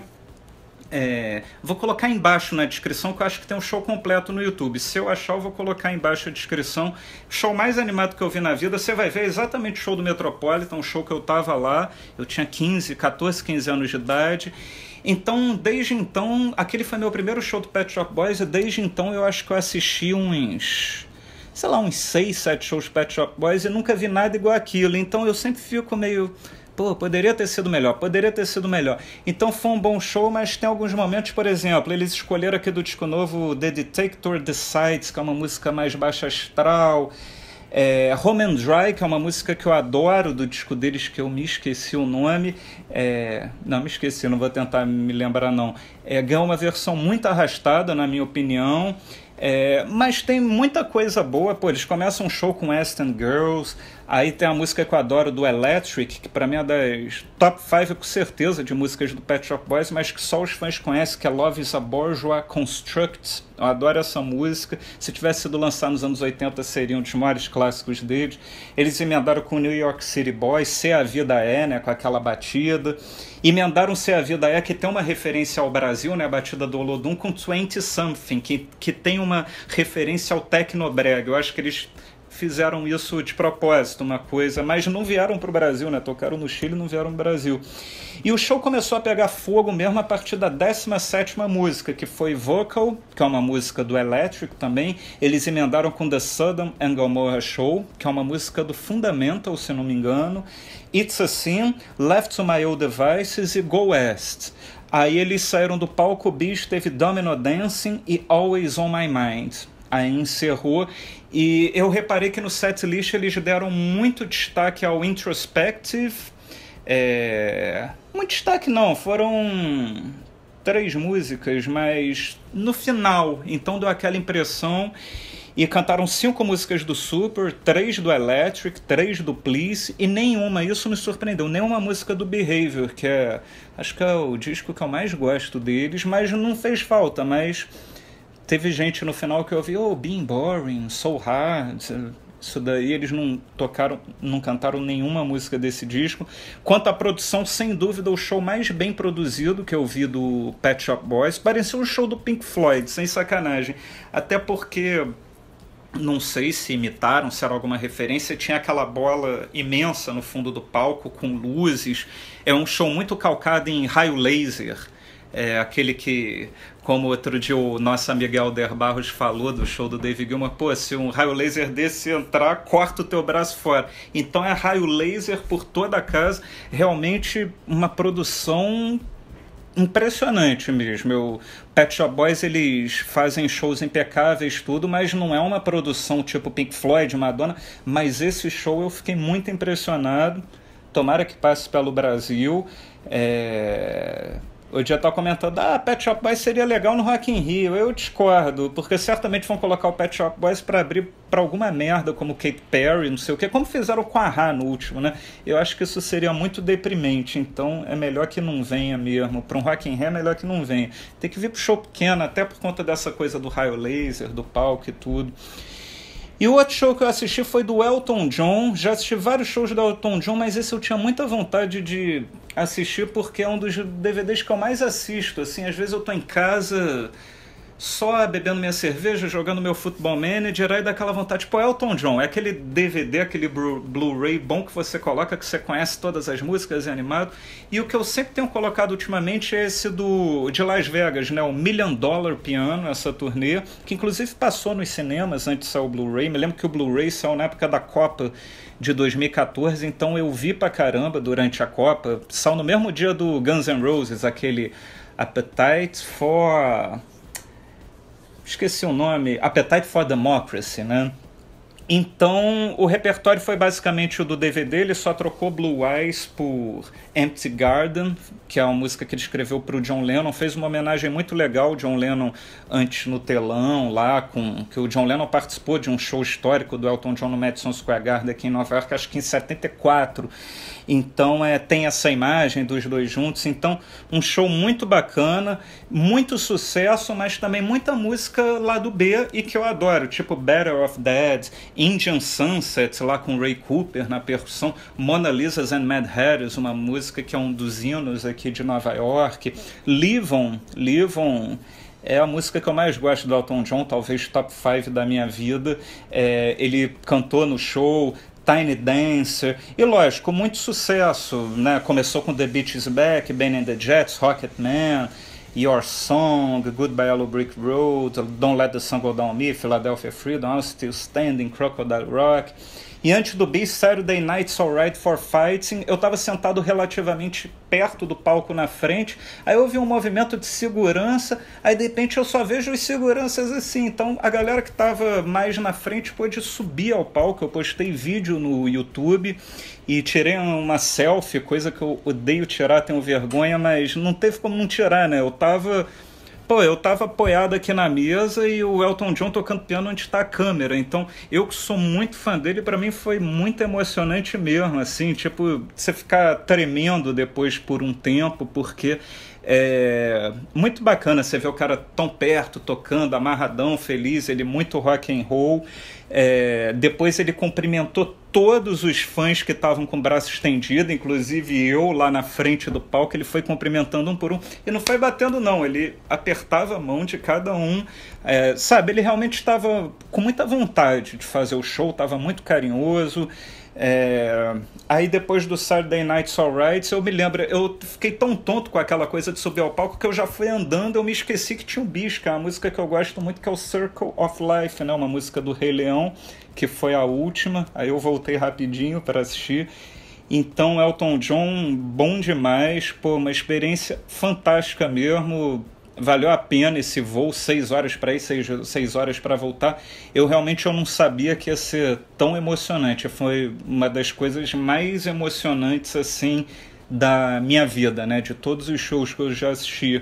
Speaker 1: Vou colocar embaixo na descrição, que eu acho que tem um show completo no YouTube. Se eu achar, eu vou colocar embaixo a descrição. Show mais animado que eu vi na vida. Você vai ver exatamente o show do Metropolitan, um show que eu tava lá. Eu tinha 14, 15 anos de idade. Então, desde então, aquele foi meu primeiro show do Pet Shop Boys. E desde então eu acho que eu assisti uns 6, 7 shows do Pet Shop Boys e nunca vi nada igual aquilo. Então eu sempre fico meio... poderia ter sido melhor. Então foi um bom show, mas tem alguns momentos, por exemplo, eles escolheram aqui do disco novo The Detector Decides, que é uma música mais baixa astral. Home and Dry, que é uma música que eu adoro do disco deles, que eu me esqueci o nome. Não, me esqueci, não vou tentar me lembrar não. Ganhou uma versão muito arrastada, na minha opinião. Mas tem muita coisa boa. Eles começam um show com Aston Girls, Aí tem a música que eu adoro do Electric, que pra mim é das top 5 com certeza de músicas do Pet Shop Boys, mas que só os fãs conhecem, que é Love is a Bourgeois Construct. Eu adoro essa música. Se tivesse sido lançado nos anos 80, seria um dos maiores clássicos deles. Eles emendaram com New York City Boys, Se a Vida É, né, com aquela batida. Emendaram Se a Vida É, que tem uma referência ao Brasil, né, a batida do Olodum, com 20 Something, que tem uma referência ao Tecnobrega. Eu acho que eles fizeram isso de propósito, uma coisa, mas não vieram para o Brasil, né? Tocaram no Chile e não vieram no Brasil. E o show começou a pegar fogo mesmo a partir da 17ª música, que foi Vocal, que é uma música do Electric também. Eles emendaram com The Sodom and Gomorrah Show, que é uma música do Fundamental, se não me engano. It's a Sin, Left to My Old Devices e Go West. Aí eles saíram do palco, o bicho teve Domino Dancing e Always on My Mind. Aí encerrou, e eu reparei que no setlist eles deram muito destaque ao Introspective. Muito destaque não, foram 3 músicas, mas no final, então deu aquela impressão. E cantaram 5 músicas do Super, 3 do Electric, 3 do Please, e nenhuma, isso me surpreendeu, nenhuma música do Behavior, que acho que é o disco que eu mais gosto deles, mas não fez falta, mas teve gente no final que eu ouvi, Being Boring, So Hard, isso daí eles não cantaram nenhuma música desse disco. Quanto à produção, sem dúvida, o show mais bem produzido que eu vi do Pet Shop Boys, parecia um show do Pink Floyd, sem sacanagem, até porque não sei se imitaram, se era alguma referência, tinha aquela bola imensa no fundo do palco com luzes, é um show muito calcado em raio laser. Aquele que, como outro dia o nosso amigo Helder Barros falou do show do Dave Gilmour, se um raio laser desse entrar, corta o teu braço fora. Então é raio laser por toda a casa, realmente uma produção impressionante mesmo. O Pet Shop Boys, eles fazem shows impecáveis, tudo, mas não é uma produção tipo Pink Floyd, Madonna, mas esse show eu fiquei muito impressionado, tomara que passe pelo Brasil. O dia estava comentando, Pet Shop Boys seria legal no Rock in Rio. Eu discordo, porque certamente vão colocar o Pet Shop Boys para abrir para alguma merda, como Katy Perry, não sei o que, como fizeram com a Ra no último, né? Eu acho que isso seria muito deprimente, então é melhor que não venha mesmo. Para um Rock in Rio é melhor que não venha. Tem que vir pro show pequeno, até por conta dessa coisa do raio laser, do palco e tudo. E o outro show que eu assisti foi do Elton John. Já assisti vários shows do Elton John, mas esse eu tinha muita vontade de assistir porque é um dos DVDs que eu mais assisto. Assim, às vezes eu tô em casa só bebendo minha cerveja, jogando meu Football Manager, aí dá aquela vontade, Elton John, é aquele DVD, aquele Blu-ray bom que você coloca, que você conhece todas as músicas, é animado. E o que eu sempre tenho colocado ultimamente é esse de Las Vegas, né, o $1 Million Piano, essa turnê, que inclusive passou nos cinemas antes de sair o Blu-ray. Me lembro que o Blu-ray saiu na época da Copa de 2014, então eu vi pra caramba durante a Copa. Saiu no mesmo dia do Guns N' Roses, aquele Appetite for... esqueci o nome, Appetite for Democracy, né? Então, o repertório foi basicamente o do DVD, ele só trocou Blue Eyes por Empty Garden, que é uma música que ele escreveu para o John Lennon, fez uma homenagem muito legal ao John Lennon antes no telão, lá, que o John Lennon participou de um show histórico do Elton John no Madison Square Garden aqui em Nova York, acho que em 74. Então tem essa imagem dos dois juntos. Então um show muito bacana, muito sucesso, mas também muita música lá do B e que eu adoro, tipo Better Off Dead, Indian Sunset lá com Ray Cooper na percussão, Mona Lisa's and Mad Hatters, uma música que é um dos hinos aqui de Nova York, Live On é a música que eu mais gosto do Elton John, talvez top 5 da minha vida. Ele cantou no show Tiny Dancer, e lógico, muito sucesso, né? Começou com The Beach Is Back, Ben and the Jets, Rocket Man, Your Song, Goodbye Yellow Brick Road, Don't Let the Sun Go Down Me, Philadelphia Freedom, I'm Still Standing, Crocodile Rock. E antes do Be Saturday Night's Alright for Fighting, eu estava sentado relativamente perto do palco na frente, aí eu vi um movimento de segurança, aí de repente eu só vejo os seguranças assim, então a galera que estava mais na frente pôde subir ao palco. Eu postei vídeo no YouTube e tirei uma selfie, coisa que eu odeio tirar, tenho vergonha, mas não teve como não tirar, né? Eu estava pô, eu tava apoiado aqui na mesa e o Elton John tocando piano onde está a câmera. Então, eu que sou muito fã dele, para mim foi muito emocionante mesmo, assim, tipo, você ficar tremendo depois por um tempo, porque é muito bacana você ver o cara tão perto, tocando, amarradão, feliz, ele muito rock and roll. Depois ele cumprimentou todos os fãs que estavam com o braço estendido, inclusive eu lá na frente do palco, ele foi cumprimentando um por um, e não foi batendo não, ele apertava a mão de cada um, sabe, ele realmente estava com muita vontade de fazer o show, estava muito carinhoso. Aí depois do Saturday Night's Alright, eu me lembro, eu fiquei tão tonto com aquela coisa de subir ao palco que eu já fui andando, eu me esqueci que tinha um bicho, que é uma música que eu gosto muito, que é o Circle of Life, né? Uma música do Rei Leão, que foi a última, aí eu voltei rapidinho para assistir. Então Elton John, bom demais, pô, uma experiência fantástica mesmo. Valeu a pena esse voo, 6 horas para ir, 6 horas para voltar. Eu não sabia que ia ser tão emocionante. Foi uma das coisas mais emocionantes assim da minha vida, né? De todos os shows que eu já assisti.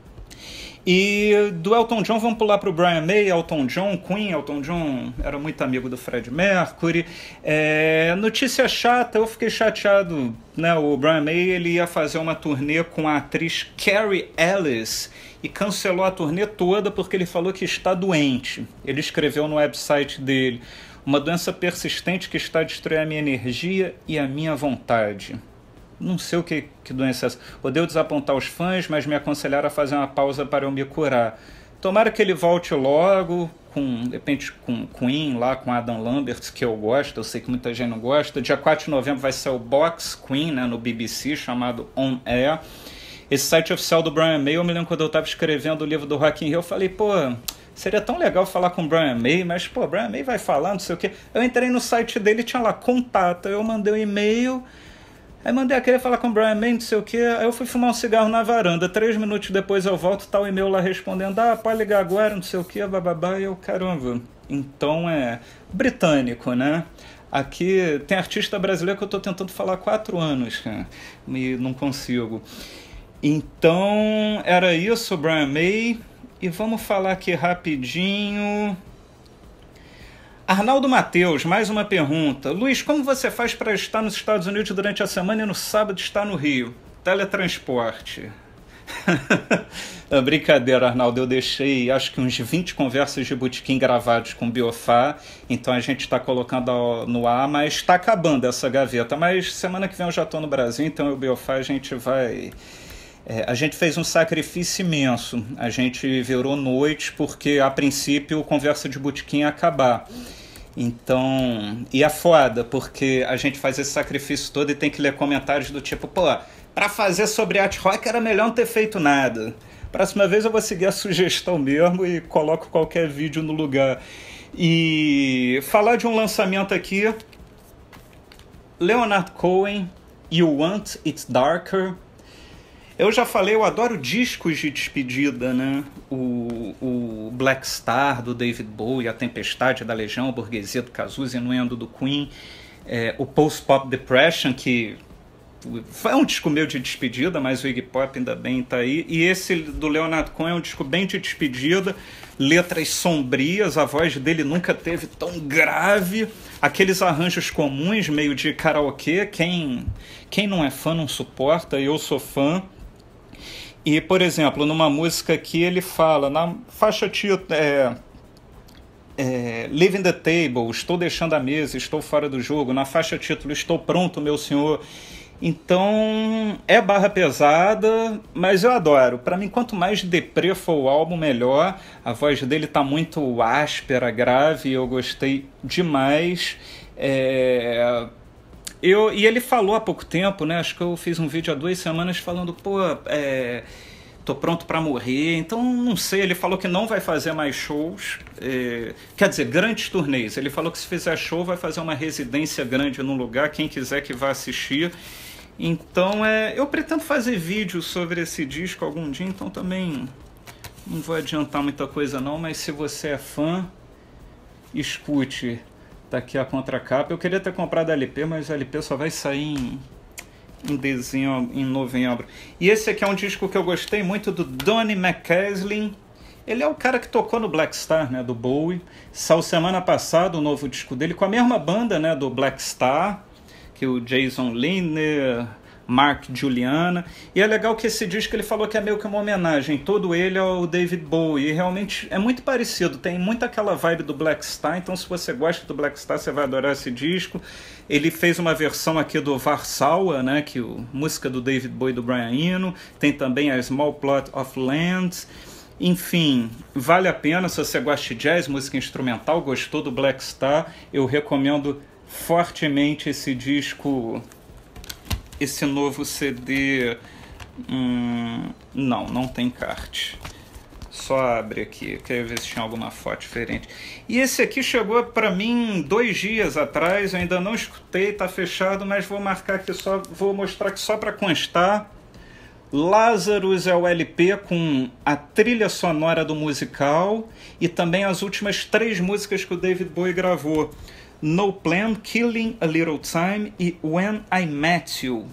Speaker 1: E do Elton John vamos pular para o Brian May. Elton John, Queen. Elton John era muito amigo do Freddie Mercury. Notícia chata, eu fiquei chateado, né? O Brian May ele ia fazer uma turnê com a atriz Carrie Ellis e cancelou a turnê toda porque ele falou que está doente. Ele escreveu no website dele: uma doença persistente que está a destruir a minha energia e a minha vontade. Não sei o que doença é essa. Odeio desapontar os fãs, mas me aconselharam a fazer uma pausa para eu me curar. Tomara que ele volte logo, de repente com Queen, lá com Adam Lambert, que eu gosto, eu sei que muita gente não gosta. Dia 4 de novembro vai ser o Box Queen, né, no BBC, chamado On Air. Esse site oficial do Brian May, eu me lembro quando eu estava escrevendo o livro do Rock in Rio, eu falei, pô, seria tão legal falar com o Brian May, mas, pô, Brian May vai falar, não sei o quê. Eu entrei no site dele, tinha lá, contata, eu mandei um e-mail, aí mandei aquele falar com o Brian May, não sei o quê, aí eu fui fumar um cigarro na varanda, 3 minutos depois eu volto, tá o e-mail lá respondendo, pode ligar agora, não sei o quê, bababá, e eu, caramba. Então britânico, né? Aqui tem artista brasileiro que eu tô tentando falar há 4 anos, cara, e não consigo. Então, era isso, Brian May. E vamos falar aqui rapidinho. Arnaldo Mateus, mais uma pergunta. Luiz, como você faz para estar nos Estados Unidos durante a semana e no sábado estar no Rio? Teletransporte. Brincadeira, Arnaldo. Eu deixei, acho que uns 20 conversas de botequim gravados com o Biofá. Então a gente está colocando no ar, mas está acabando essa gaveta. Mas semana que vem eu já estou no Brasil, então o Biofá a gente vai... a gente fez um sacrifício imenso, a gente virou noite porque a princípio o Conversa de Botequim ia acabar. Então, e é foda porque a gente faz esse sacrifício todo e tem que ler comentários do tipo, pô, pra fazer sobre art rock era melhor não ter feito nada. Próxima vez eu vou seguir a sugestão mesmo e coloco qualquer vídeo no lugar. E falar de um lançamento aqui, Leonard Cohen, You Want It Darker. Eu já falei, eu adoro discos de despedida, né? O Black Star, do David Bowie, A Tempestade da Legião, a Burguesia do Cazuza, Inuendo do Queen, o Post Pop Depression, que foi um disco meu de despedida, mas o Iggy Pop ainda bem tá aí. E esse do Leonard Cohen é um disco bem de despedida, letras sombrias, a voz dele nunca teve tão grave, aqueles arranjos comuns, meio de karaokê, quem não é fã não suporta, eu sou fã. E, por exemplo, numa música que ele fala, na faixa título, Leaving the Table, estou deixando a mesa, estou fora do jogo, na faixa título, estou pronto, meu senhor. Então, é barra pesada, mas eu adoro. Para mim, quanto mais deprê for o álbum, melhor. A voz dele tá muito áspera, grave, eu gostei demais. E ele falou há pouco tempo, né? Acho que eu fiz um vídeo há 2 semanas falando, pô, tô pronto para morrer. Então, não sei, ele falou que não vai fazer mais shows, quer dizer, grandes turnês. Ele falou que se fizer show vai fazer uma residência grande num lugar, quem quiser que vá assistir. Então, eu pretendo fazer vídeo sobre esse disco algum dia, então também não vou adiantar muita coisa não, mas se você é fã, escute. Tá aqui a contracapa. Eu queria ter comprado a LP, mas a LP só vai sair em novembro. E esse aqui é um disco que eu gostei muito, do Donny McCaslin. Ele é o cara que tocou no Black Star, né, do Bowie. Saiu semana passada o novo disco dele com a mesma banda, né, do Black Star, que o Jason Lindner, Mark Juliana. E é legal que esse disco ele falou que é meio que uma homenagem, todo ele ao David Bowie. E realmente é muito parecido, tem muito aquela vibe do Black Star. Então se você gosta do Black Star, você vai adorar esse disco. Ele fez uma versão aqui do Warsaw, né, que música do David Bowie e do Brian Eno. Tem também a Small Plot of Land. Enfim, vale a pena se você gosta de jazz, música instrumental, gostou do Black Star, eu recomendo fortemente esse disco, esse novo CD. Não tem card. Só abre aqui, quero ver se tinha alguma foto diferente. E esse aqui chegou para mim 2 dias atrás, eu ainda não escutei, tá fechado, mas vou marcar aqui só, vou mostrar aqui só para constar. Lazarus é o LP com a trilha sonora do musical e também as últimas 3 músicas que o David Bowie gravou. No Plan, Killing a Little Time e When I Met You.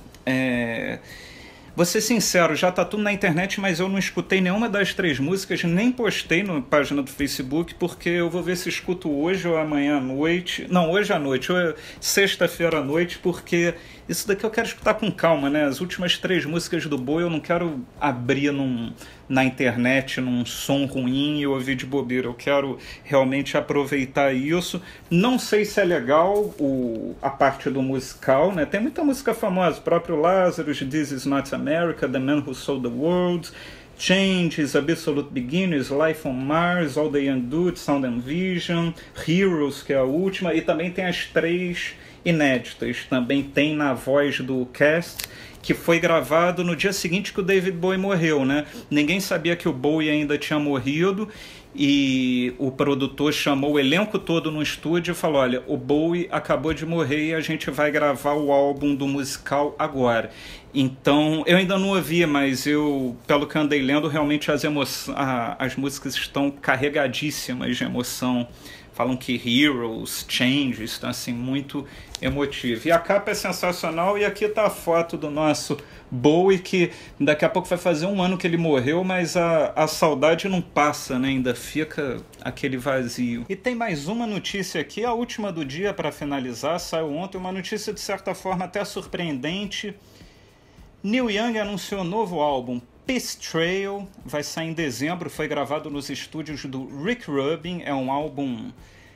Speaker 1: Vou ser sincero, já tá tudo na internet, mas eu não escutei nenhuma das 3 músicas, nem postei na página do Facebook, porque eu vou ver se escuto hoje ou amanhã à noite. Não, hoje à noite, ou sexta-feira à noite, porque isso daqui eu quero escutar com calma, né? As últimas 3 músicas do Bowie eu não quero abrir na internet num som ruim e ouvir de bobeira. Eu quero realmente aproveitar isso. Não sei se é legal a parte do musical, né? Tem muita música famosa, o próprio Lazarus, This Is Not America, The Man Who Sold the World, Changes, Absolute Beginners, Life on Mars, All the Young Dudes, Sound and Vision, Heroes, que é a última, e também tem as 3 inéditas. Também tem na voz do cast, que foi gravado no dia seguinte que o David Bowie morreu, né? Ninguém sabia que o Bowie ainda tinha morrido e o produtor chamou o elenco todo no estúdio e falou: olha, o Bowie acabou de morrer e a gente vai gravar o álbum do musical agora. Então, eu ainda não ouvi, mas pelo que andei lendo, realmente as músicas estão carregadíssimas de emoção. Falam que Heroes, Changes, estão assim, muito emotivo. E a capa é sensacional, e aqui está a foto do nosso Bowie, que daqui a pouco vai fazer 1 ano que ele morreu, mas a saudade não passa, né? Ainda fica aquele vazio. E tem mais uma notícia aqui, a última do dia para finalizar, saiu ontem, uma notícia de certa forma até surpreendente. Neil Young anunciou novo álbum, Peace Trail, vai sair em dezembro, foi gravado nos estúdios do Rick Rubin, é um álbum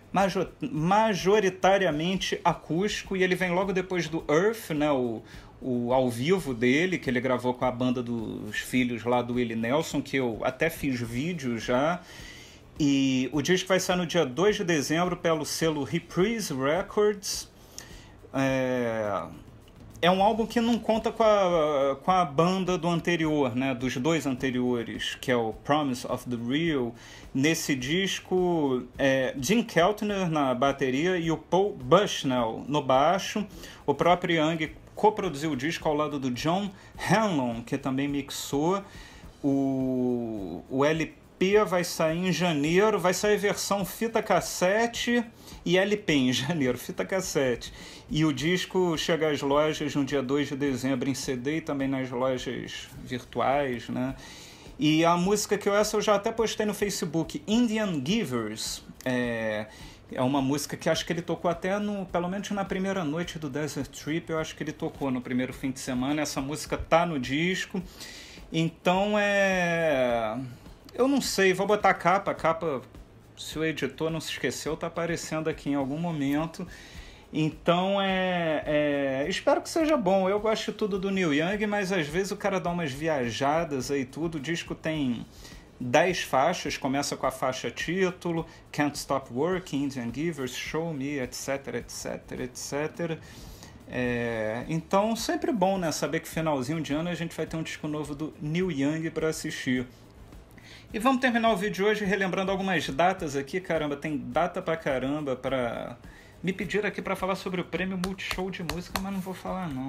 Speaker 1: majoritariamente acústico, e ele vem logo depois do Earth, né, o ao vivo dele, que ele gravou com a banda dos filhos lá do Willie Nelson, que eu até fiz vídeo já, e o disco vai sair no dia 2 de dezembro pelo selo Reprise Records. É um álbum que não conta com a banda do anterior, né, dos 2 anteriores, que é o Promise of the Real. Nesse disco, Jim Keltner na bateria e o Paul Bushnell no baixo. O próprio Young coproduziu o disco ao lado do John Hanlon, que também mixou. O LP vai sair em janeiro, vai sair versão fita cassete e LP em janeiro, fita cassete. E o disco chega às lojas no dia 2 de dezembro em CD e também nas lojas virtuais, né? E a música que eu já até postei no Facebook, Indian Givers, é uma música que acho que ele tocou até pelo menos na primeira noite do Desert Trip, eu acho que ele tocou no primeiro fim de semana. Essa música tá no disco. Então eu não sei, vou botar a capa, se o editor não se esqueceu, tá aparecendo aqui em algum momento. Então espero que seja bom. Eu gosto de tudo do Neil Young, mas às vezes o cara dá umas viajadas aí tudo. O disco tem 10 faixas, começa com a faixa título, Can't Stop Working, Indian Givers, Show Me, etc, etc, etc. Então sempre bom, né, saber que finalzinho de ano a gente vai ter um disco novo do Neil Young para assistir. E vamos terminar o vídeo de hoje relembrando algumas datas aqui. Caramba, tem data pra caramba para... Me pediram aqui para falar sobre o prêmio Multishow de música, mas não vou falar não.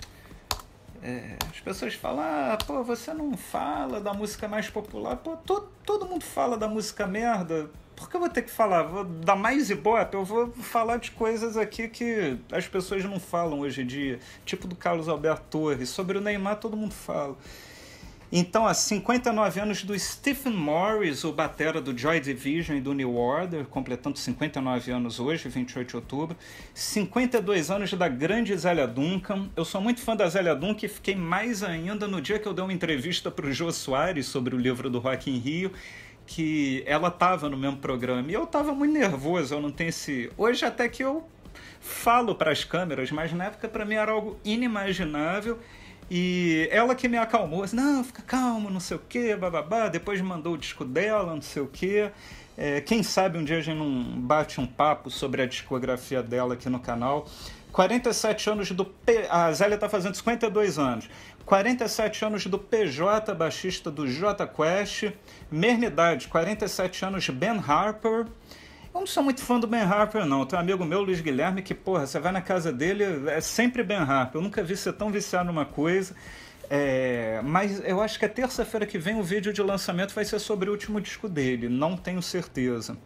Speaker 1: As pessoas falam, pô, você não fala da música mais popular. Pô, todo mundo fala da música merda. Porque eu vou ter que falar, vou dar mais ibope, eu vou falar de coisas aqui que as pessoas não falam hoje em dia, tipo do Carlos Alberto Torres. Sobre o Neymar todo mundo fala. Então, há 59 anos do Stephen Morris, o batera do Joy Division e do New Order, completando 59 anos hoje, 28 de outubro. 52 anos da grande Zélia Duncan. Eu sou muito fã da Zélia Duncan e fiquei mais ainda no dia que eu dei uma entrevista para o Jô Soares sobre o livro do Rock in Rio, que ela estava no mesmo programa. E eu estava muito nervoso, eu não tenho esse... Hoje até que eu falo para as câmeras, mas na época para mim era algo inimaginável. E ela que me acalmou, assim, não, fica calmo, não sei o que, bababá. Depois mandou o disco dela, não sei o que. Quem sabe um dia a gente não bate um papo sobre a discografia dela aqui no canal. 47 anos do... A Zélia está fazendo 52 anos. 47 anos do PJ, baixista do Jota Quest. Mesma idade, 47 anos Ben Harper. Eu não sou muito fã do Ben Harper, não. Tem um amigo meu, Luiz Guilherme, que, porra, você vai na casa dele, é sempre Ben Harper. Eu nunca vi você tão viciado numa coisa. Mas eu acho que a terça-feira que vem o vídeo de lançamento vai ser sobre o último disco dele. Não tenho certeza.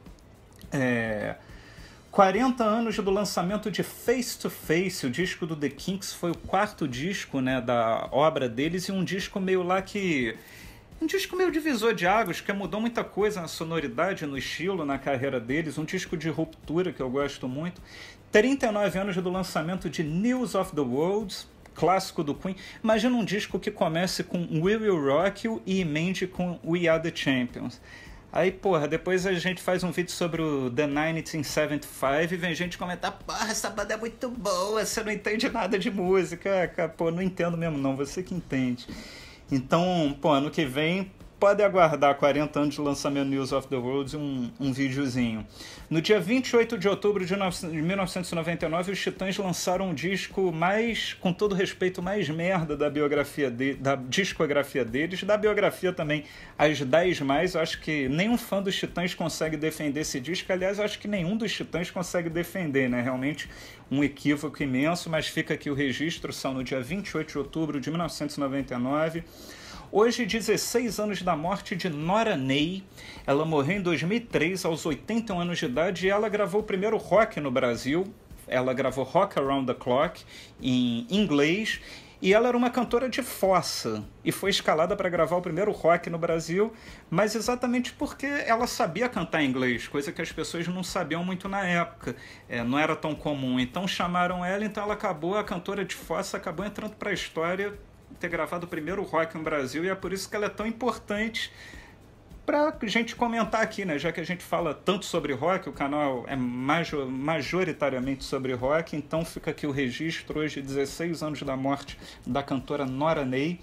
Speaker 1: 40 anos do lançamento de Face to Face, o disco do The Kinks. Foi o quarto disco, né, da obra deles e um disco meio lá que... Um disco meio divisor de águas, que mudou muita coisa na sonoridade, no estilo, na carreira deles. Um disco de ruptura que eu gosto muito. 39 anos do lançamento de News of the World, clássico do Queen. Imagina um disco que comece com We Will Rock You e emende com We Are the Champions. Aí, porra, depois a gente faz um vídeo sobre o The 1975 e vem gente comentar, porra, essa banda é muito boa, você não entende nada de música. Pô, não entendo mesmo não, você que entende. Então, pô, ano que vem pode aguardar 40 anos de lançamento News of the World e um videozinho. No dia 28 de outubro de 1999, os Titãs lançaram um disco mais, com todo respeito, mais merda da biografia da discografia deles, da biografia também, as 10 mais. Eu acho que nenhum fã dos Titãs consegue defender esse disco. Aliás, eu acho que nenhum dos Titãs consegue defender, né? Realmente um equívoco imenso, mas fica aqui o registro, são no dia 28 de outubro de 1999. Hoje, 16 anos da morte de Nora Ney. Ela morreu em 2003, aos 81 anos de idade, e ela gravou o primeiro rock no Brasil. Ela gravou Rock Around the Clock em inglês, e ela era uma cantora de fossa, e foi escalada para gravar o primeiro rock no Brasil, mas exatamente porque ela sabia cantar inglês, coisa que as pessoas não sabiam muito na época, não era tão comum. Então chamaram ela, então ela acabou, a cantora de fossa acabou entrando para a história, ter gravado o primeiro rock no Brasil, e é por isso que ela é tão importante para a gente comentar aqui, né? Já que a gente fala tanto sobre rock, o canal é majoritariamente sobre rock, então fica aqui o registro, hoje 16 anos da morte da cantora Nora Ney.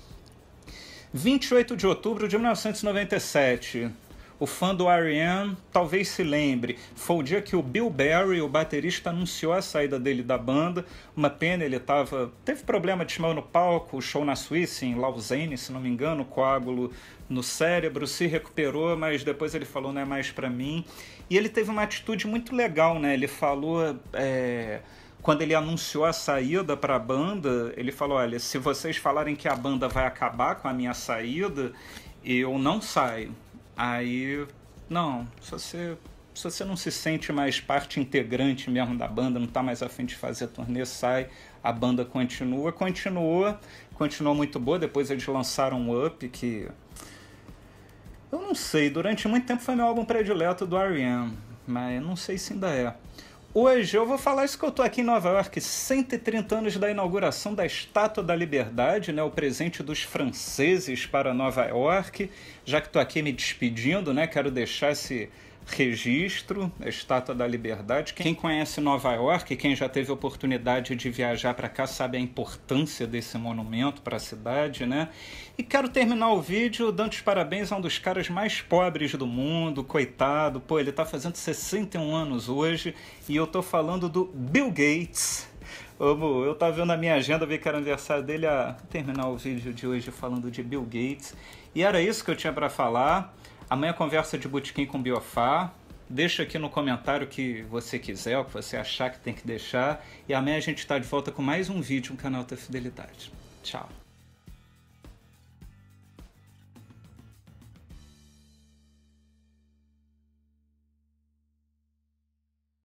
Speaker 1: 28 de outubro de 1997, o fã do R.E.M. talvez se lembre, foi o dia que o Bill Berry, o baterista, anunciou a saída dele da banda. Uma pena, ele teve problema de desmaio no palco, show na Suíça, em Lausanne, se não me engano, coágulo no cérebro, se recuperou, mas depois ele falou, não é mais pra mim. E ele teve uma atitude muito legal, né? Ele falou... Quando ele anunciou a saída para a banda, ele falou, olha, se vocês falarem que a banda vai acabar com a minha saída, eu não saio. Aí, não, se você não se sente mais parte integrante mesmo da banda, não está mais a fim de fazer turnê, sai, a banda continuou muito boa. Depois eles lançaram um Up, que eu não sei, durante muito tempo foi meu álbum predileto do R.E.M., mas não sei se ainda é. Hoje eu vou falar isso que eu tô aqui em Nova York, 130 anos da inauguração da Estátua da Liberdade, né, o presente dos franceses para Nova York. Já que tô aqui me despedindo, né, quero deixar esse registro, a Estátua da Liberdade. Quem conhece Nova York, quem já teve oportunidade de viajar para cá, sabe a importância desse monumento para a cidade, né? E quero terminar o vídeo dando os parabéns a um dos caras mais pobres do mundo, coitado. Pô, ele tá fazendo 61 anos hoje, e eu tô falando do Bill Gates. Eu tava vendo a minha agenda, vi que era aniversário dele, a terminar o vídeo de hoje falando de Bill Gates. E era isso que eu tinha para falar. Amanhã conversa de botequim com Biofá. Deixa aqui no comentário o que você quiser, o que você achar que tem que deixar. E amanhã a gente está de volta com mais um vídeo no canal da Fidelidade. Tchau.